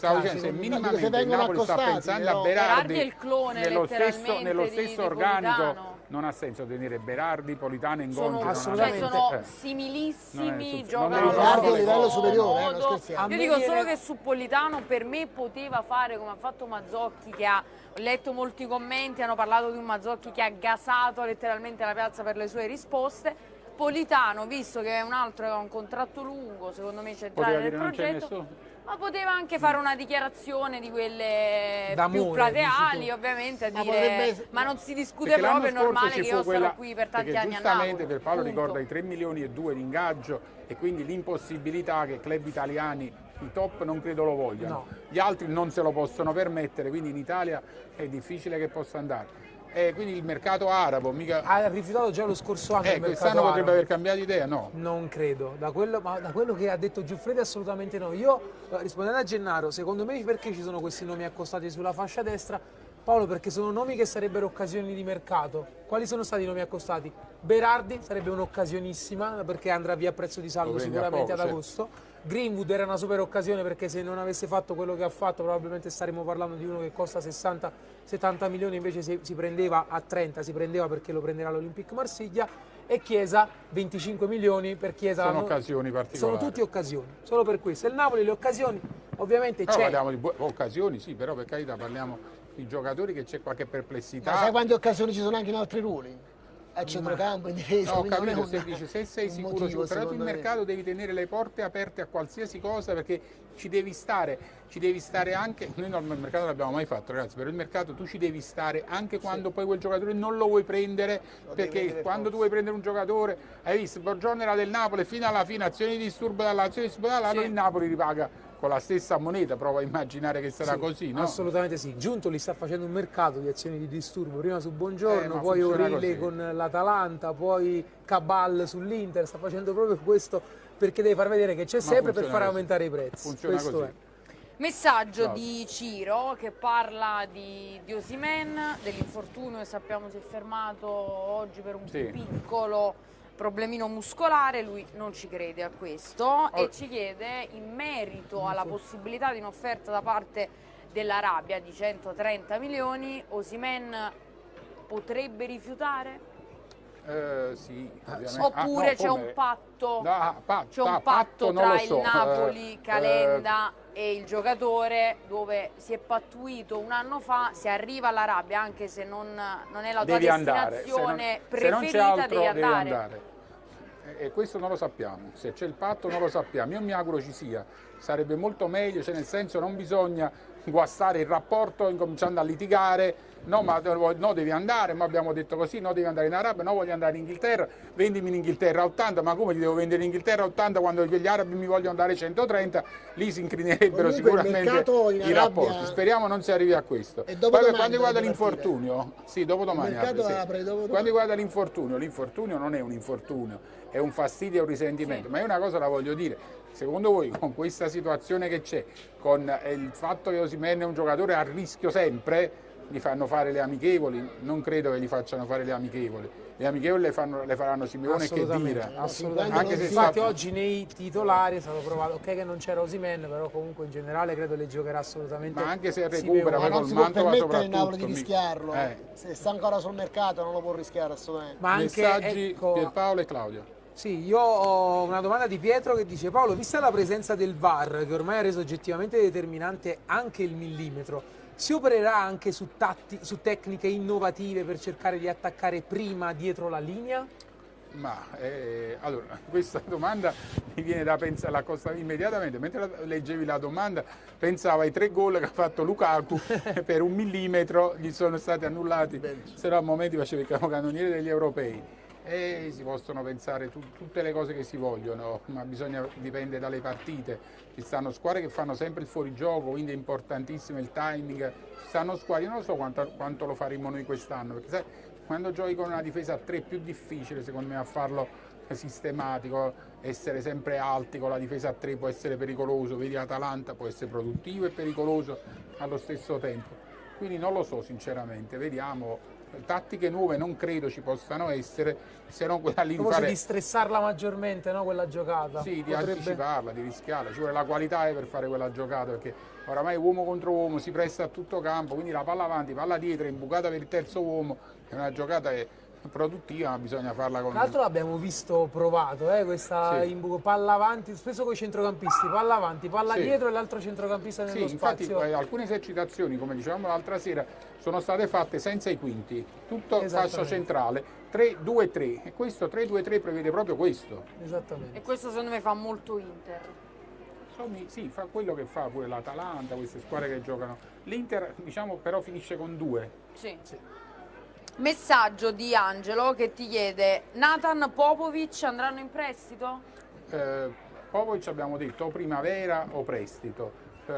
se minimamente il Napoli sta pensando a Berardi è il clone nello stesso organico, Politano. non ha senso tenere Berardi, Politano e Ngongi. Assolutamente. Sono similissimi, giocano Berardi a allo livello stesso superiore, non modo. scherziamo. Io dico solo che su Politano per me poteva fare come ha fatto Mazzocchi, che ho letto molti commenti, hanno parlato di un Mazzocchi che ha gasato letteralmente la piazza per le sue risposte. Politano, visto che è un altro che ha un contratto lungo, secondo me centrale del progetto, ma poteva anche fare una dichiarazione di quelle più plateali, ovviamente, a dire ma non si discute proprio, è normale che io sarò qui per tanti anni a Napoli. Giustamente per Paolo ricorda i 3 milioni e 2 di ingaggio e quindi l'impossibilità che club italiani i top non credo lo vogliano, no. Gli altri non se lo possono permettere, quindi in Italia è difficile che possa andare. Quindi il mercato arabo mica... Ha rifiutato già lo scorso anno il mercato quest'anno potrebbe arabo. aver cambiato idea, no? Non credo, da quello che ha detto Giuffredi assolutamente no. Io, rispondendo a Gennaro, secondo me perché ci sono questi nomi accostati sulla fascia destra? Paolo, perché sono nomi che sarebbero occasioni di mercato. Quali sono stati i nomi accostati? Berardi sarebbe un'occasionissima perché andrà via a prezzo di saldo sicuramente ad agosto. Greenwood era una super occasione perché se non avesse fatto quello che ha fatto probabilmente staremmo parlando di uno che costa 60-70 milioni, invece si prendeva a 30, si prendeva perché lo prenderà l'Olympique Marsiglia. E Chiesa 25 milioni per Chiesa. Sono occasioni particolari. Sono tutte occasioni, solo per questo. Il Napoli le occasioni ovviamente c'è. Parliamo di occasioni, sì, però per carità parliamo di giocatori che c'è qualche perplessità. Ma sai quante occasioni ci sono anche in altri ruoli? A centrocampo, in difesa. No, ho capito, se sei sicuro, però tu in mercato devi tenere le porte aperte a qualsiasi cosa perché ci devi stare anche, noi il mercato non l'abbiamo mai fatto ragazzi, però il mercato tu ci devi stare anche quando poi quel giocatore non lo vuoi prendere, perché quando tu vuoi prendere un giocatore, hai visto, Borgiorno era del Napoli, fino alla fine azioni di disturbo dall'azione di disturbo dall'altro, il Napoli ripaga con la stessa moneta, provo a immaginare che sarà così, no? Assolutamente sì. Giuntoli sta facendo un mercato di azioni di disturbo, prima su Buongiorno, poi Orille con l'Atalanta, poi Cabal sull'Inter, sta facendo proprio questo perché deve far vedere che c'è sempre per far aumentare i prezzi. Funziona questo così. È. Messaggio di Ciro che parla di Osimhen, dell'infortunio che sappiamo si è fermato oggi per un piccolo problemino muscolare, lui non ci crede a questo e ci chiede in merito alla possibilità di un'offerta da parte dell'Arabia di 130 milioni, Osimhen potrebbe rifiutare? Sì, ovviamente. Oppure c'è un patto, c'è un patto tra il Napoli, Calenda e il giocatore, dove si è pattuito un anno fa, se arriva all'Arabia, anche se non è la tua destinazione preferita, devi andare. E questo non lo sappiamo, se c'è il patto non lo sappiamo, io mi auguro ci sia, sarebbe molto meglio, cioè nel senso non bisogna guastare il rapporto incominciando a litigare, no ma no devi andare, ma abbiamo detto così, no devi andare in Arabia, no voglio andare in Inghilterra, vendimi in Inghilterra a 80, ma come ti devo vendere in Inghilterra a 80 quando gli arabi mi vogliono dare 130, lì si incrinerebbero sicuramente i rapporti, speriamo non si arrivi a questo. Poi per quanto riguarda l'infortunio, sì dopodomani apre, sì. Quando riguarda l'infortunio non è un infortunio, è un fastidio e un risentimento, ma io una cosa la voglio dire, secondo voi con questa situazione che c'è, con il fatto che Osimhen è un giocatore a rischio sempre, gli fanno fare le amichevoli? Non credo che gli facciano fare le amichevoli le faranno Simeone, che dire. Assolutamente. Anche se infatti oggi nei titolari è stato provato, ok che non c'era Osimhen, però comunque in generale credo le giocherà assolutamente. Ma anche se recupera, ma non col si può Mantova permettere il soprattutto. Napoli di rischiarlo, se sta ancora sul mercato non lo può rischiare assolutamente. Ma anche, messaggi ecco, Pierpaolo e Claudio. Sì, io ho una domanda di Pietro che dice: Paolo, vista la presenza del VAR che ormai ha reso oggettivamente determinante anche il millimetro, si opererà anche su tecniche innovative per cercare di attaccare prima dietro la linea? Ma allora, questa domanda mi viene da pensare, la immediatamente, mentre leggevi la domanda pensavo ai 3 gol che ha fatto Lukaku per 1 millimetro, gli sono stati annullati, se no a momenti faceva il capocannoniere degli europei. E si possono pensare tutte le cose che si vogliono, ma dipende dalle partite. Ci stanno squadre che fanno sempre il fuorigioco, quindi è importantissimo il timing. Ci stanno squadre, io non so quanto lo faremo noi quest'anno, perché sai, quando giochi con una difesa a 3 è più difficile secondo me a farlo sistematico, essere sempre alti con la difesa a 3 può essere pericoloso, vedi Atalanta può essere produttivo e pericoloso allo stesso tempo. Quindi non lo so sinceramente, vediamo. Tattiche nuove non credo ci possano essere, se non quella lì di stressarla maggiormente, no, quella giocata. Sì, di anticiparla, di rischiarla, ci vuole la qualità per fare quella giocata, perché oramai uomo contro uomo si presta a tutto campo, quindi la palla avanti, palla dietro, imbucata per il terzo uomo, è una giocata produttiva, ma bisogna farla con... Tra l'altro l'abbiamo visto provato, questa palla avanti, spesso con i centrocampisti, palla avanti, palla dietro e l'altro centrocampista nello spazio. Infatti alcune esercitazioni, come dicevamo l'altra sera, sono state fatte senza i quinti, tutto fascia centrale, 3-2-3, e questo 3-2-3 prevede proprio questo. Esattamente. E questo secondo me fa molto Inter. Sì, fa quello che fa pure l'Atalanta, queste squadre che giocano. L'Inter, diciamo, però finisce con 2. Sì. Messaggio di Angelo che ti chiede: Nathan, Popovic andranno in prestito? Popovic abbiamo detto o primavera o prestito.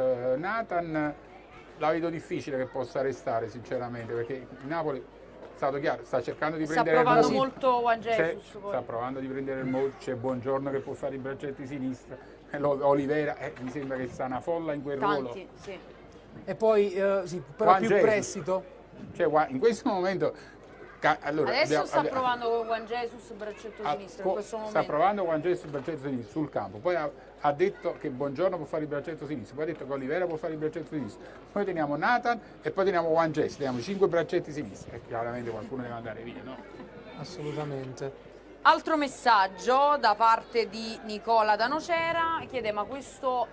Nathan la vedo difficile che possa restare sinceramente, perché il Napoli è stato chiaro, sta cercando di prendere il provando molto Juan Jesus, sta provando di prendere il molto, c'è Buongiorno che può fare i braccetti sinistra, Olivera mi sembra che sta una folla in quel ruolo. Sì. E poi però Juan più Jesus. Prestito? Cioè in questo momento adesso sta provando con Juan Jesus braccetto sinistro in questo momento. Sta provando Juan Jesus braccetto sinistro sul campo, poi ha detto che Buongiorno può fare il braccetto sinistro, poi ha detto che Olivera può fare il braccetto sinistro, poi teniamo Nathan e poi teniamo Juan Jesus, teniamo 5 braccetti sinistri e chiaramente qualcuno deve andare via, no? Assolutamente. Altro messaggio da parte di Nicola da Nocera, chiede: ma questo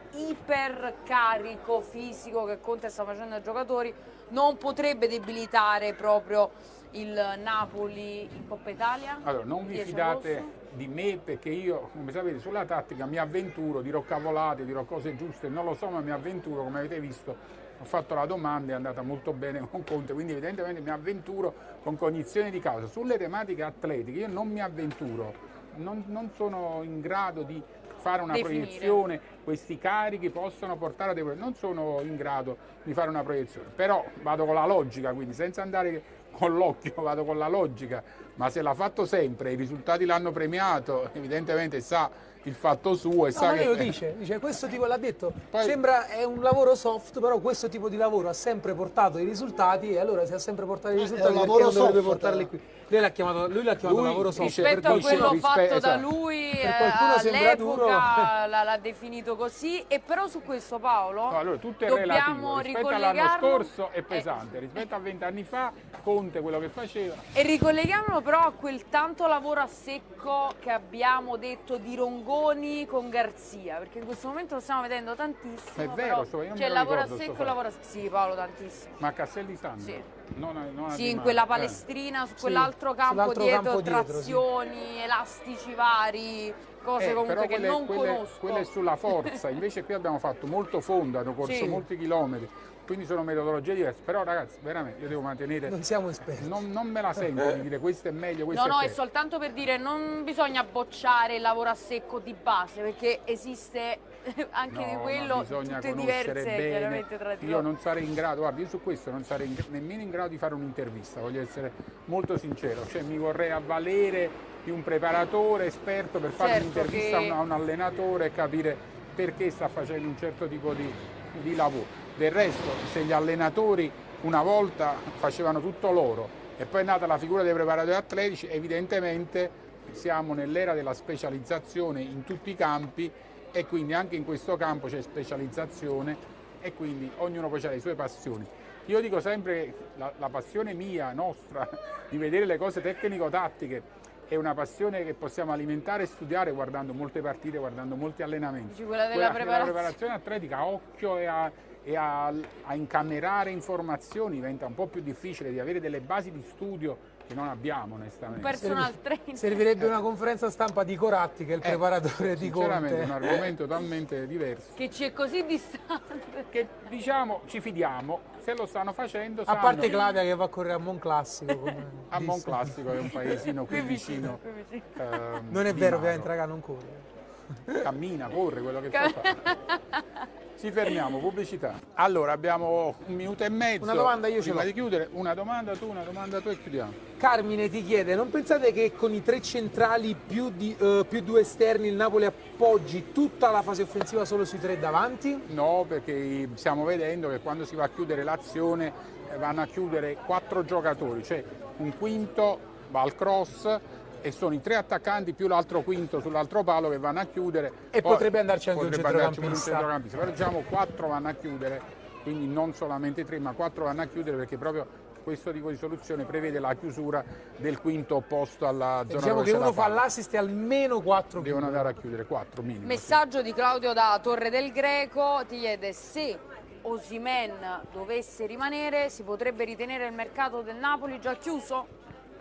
ipercarico fisico che Conte sta facendo ai giocatori non potrebbe debilitare proprio il Napoli in Coppa Italia? Allora, non vi fidate di me, perché io, come sapete, sulla tattica mi avventuro, dirò cavolate, dirò cose giuste, non lo so, ma mi avventuro, come avete visto. Ho fatto la domanda, è andata molto bene con Conte, quindi evidentemente mi avventuro con cognizione di causa. Sulle tematiche atletiche io non mi avventuro, non sono in grado di fare una proiezione, questi carichi possono portare a dei problemi, non sono in grado di fare una proiezione, però vado con la logica, quindi senza andare con l'occhio, vado con la logica, ma se l'ha fatto sempre, i risultati l'hanno premiato, evidentemente sa il fatto suo e No, sa ma che... lui lo dice, questo tipo l'ha detto, Poi- sembra è un lavoro soft, però questo tipo di lavoro ha sempre portato i risultati e allora se ha sempre portato i risultati un perché lavoro non dovrebbe soft. portarli qui? Lui l'ha chiamato lavoro soft. dice- Rispetto a dice quello fatto da esatto. lui Per qualcuno sembra duro. all'epoca l'ha definito così, e però su questo Paolo No, allora tutto è dobbiamo relativo, rispetto all'anno ricollegarlo scorso è pesante, rispetto a 20 anni fa Conte quello che faceva. e ricolleghiamolo però a quel tanto lavoro a secco che abbiamo detto di Rongoni con Garzia, perché in questo momento lo stiamo vedendo tantissimo. È vero, però io non c'è me il lo lavoro a ricordo sto secco e il lavoro a sì Paolo, tantissimo. Ma a Castel di Sangro? Sì. Non a Sì, Di in Maio. quella palestrina, su quell'altro campo sull'altro dietro, campo dietro, sì. trazioni, elastici vari, cose comunque però che non conosco. quelle sulla forza, invece qui abbiamo fatto molto fondo, hanno corso Sì. molti chilometri, quindi sono metodologie diverse, però ragazzi veramente io devo mantenere, Non siamo esperti. non me la sento di dire questo è meglio, questo No, è è peggio. soltanto per dire non bisogna bocciare il lavoro a secco di base, perché esiste anche di No, quello, ma bisogna tutte conoscere diverse bene. chiaramente tra di Io loro. non sarei in grado, guarda, io su questo non sarei nemmeno in grado di fare un'intervista, voglio essere molto sincero, cioè mi vorrei avvalere di un preparatore esperto per fare Certo un'intervista che- a un allenatore e capire perché sta facendo un certo tipo di lavoro. Del resto, se gli allenatori una volta facevano tutto loro e poi è nata la figura dei preparatori atletici, evidentemente siamo nell'era della specializzazione in tutti i campi e quindi anche in questo campo c'è specializzazione e quindi ognuno poi ha le sue passioni. Io dico sempre che la passione mia, nostra, di vedere le cose tecnico-tattiche è una passione che possiamo alimentare e studiare guardando molte partite, guardando molti allenamenti. Dici, quella della preparazione atletica a occhio e a incamerare informazioni diventa un po' più difficile, di avere delle basi di studio che non abbiamo onestamente. Personal trainer. Servirebbe una conferenza stampa di Coratti, che è il preparatore di Sinceramente è un Conte. argomento totalmente diverso. Che ci è così distante. Che diciamo ci fidiamo, se lo stanno facendo A sanno. parte Claudia che va a correre a Monclassico. come A disse. Monclassico è un paesino qui vicino. Non è di vero, Maro. ovviamente, raga, non corre. Cammina, corre, quello che fa fare. Ci fermiamo, pubblicità. Allora abbiamo un minuto e mezzo. Una domanda io ce prima l'ho. di chiudere, una domanda tu e chiudiamo. Carmine ti chiede, non pensate che con i 3 centrali più 2 esterni il Napoli appoggi tutta la fase offensiva solo sui 3 davanti? No, perché stiamo vedendo che quando si va a chiudere l'azione vanno a chiudere 4 giocatori, cioè un quinto va al cross e sono i 3 attaccanti più l'altro quinto sull'altro palo che vanno a chiudere. E Poi potrebbe andarci anche un potrebbe andarci pure centrocampista. Però diciamo 4 vanno a chiudere, quindi non solamente 3 ma 4 vanno a chiudere perché proprio questo tipo di soluzione prevede la chiusura del quinto opposto alla zona Diciamo dove che c'è uno la fa palla. l'assist e almeno 4 Devono andare a chiudere 4 minimo. Messaggio di Claudio da Torre del Greco, ti chiede se Osimhen dovesse rimanere, si potrebbe ritenere il mercato del Napoli già chiuso?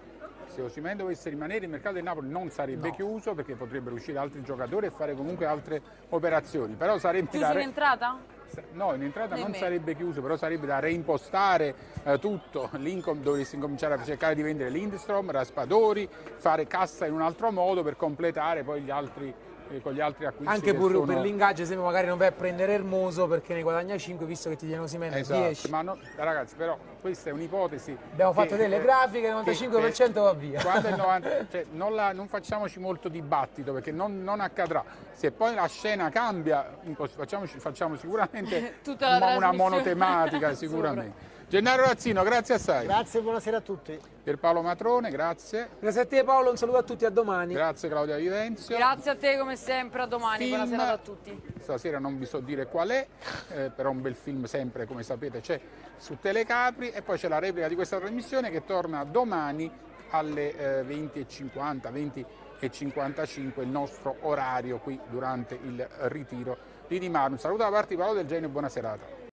Se Osimhen dovesse rimanere, il mercato del Napoli non sarebbe chiuso perché potrebbero uscire altri giocatori e fare comunque altre operazioni. Però sarebbe Chiuso in entrata? No, in entrata non Nemmeno. sarebbe chiuso, però sarebbe da reimpostare tutto. Lì dovresti incominciare a cercare di vendere Lindstrom, Raspadori, fare cassa in un altro modo per completare poi gli altri con gli altri acquisti. Anche che pure sono... per l'ingaggio, esempio, magari non vai a prendere Hermoso perché ne guadagna 5 visto che ti tiene Osimhen Esatto, 10. ma no, ragazzi, però questa è un'ipotesi. Abbiamo fatto delle grafiche, il 95% va via. Quando il 90, cioè, non facciamoci molto dibattito perché non accadrà. Se poi la scena cambia, facciamo sicuramente Tutta la una trasmissione. monotematica sicuramente. Gennaro Razzino, grazie assai. Grazie, buonasera a tutti. Pierpaolo Matrone, grazie. Grazie a te Paolo, un saluto a tutti, a domani. Grazie Claudia Vivenzio. Grazie a te come sempre, a domani, Film. buona serata a tutti. Stasera non vi so dire qual è, però un bel film sempre, come sapete, c'è su Telecapri e poi c'è la replica di questa trasmissione che torna domani alle 20:50, 20:55, il nostro orario qui durante il ritiro di Di Maro. Un saluto da parte di Paolo Del Genio e buona serata.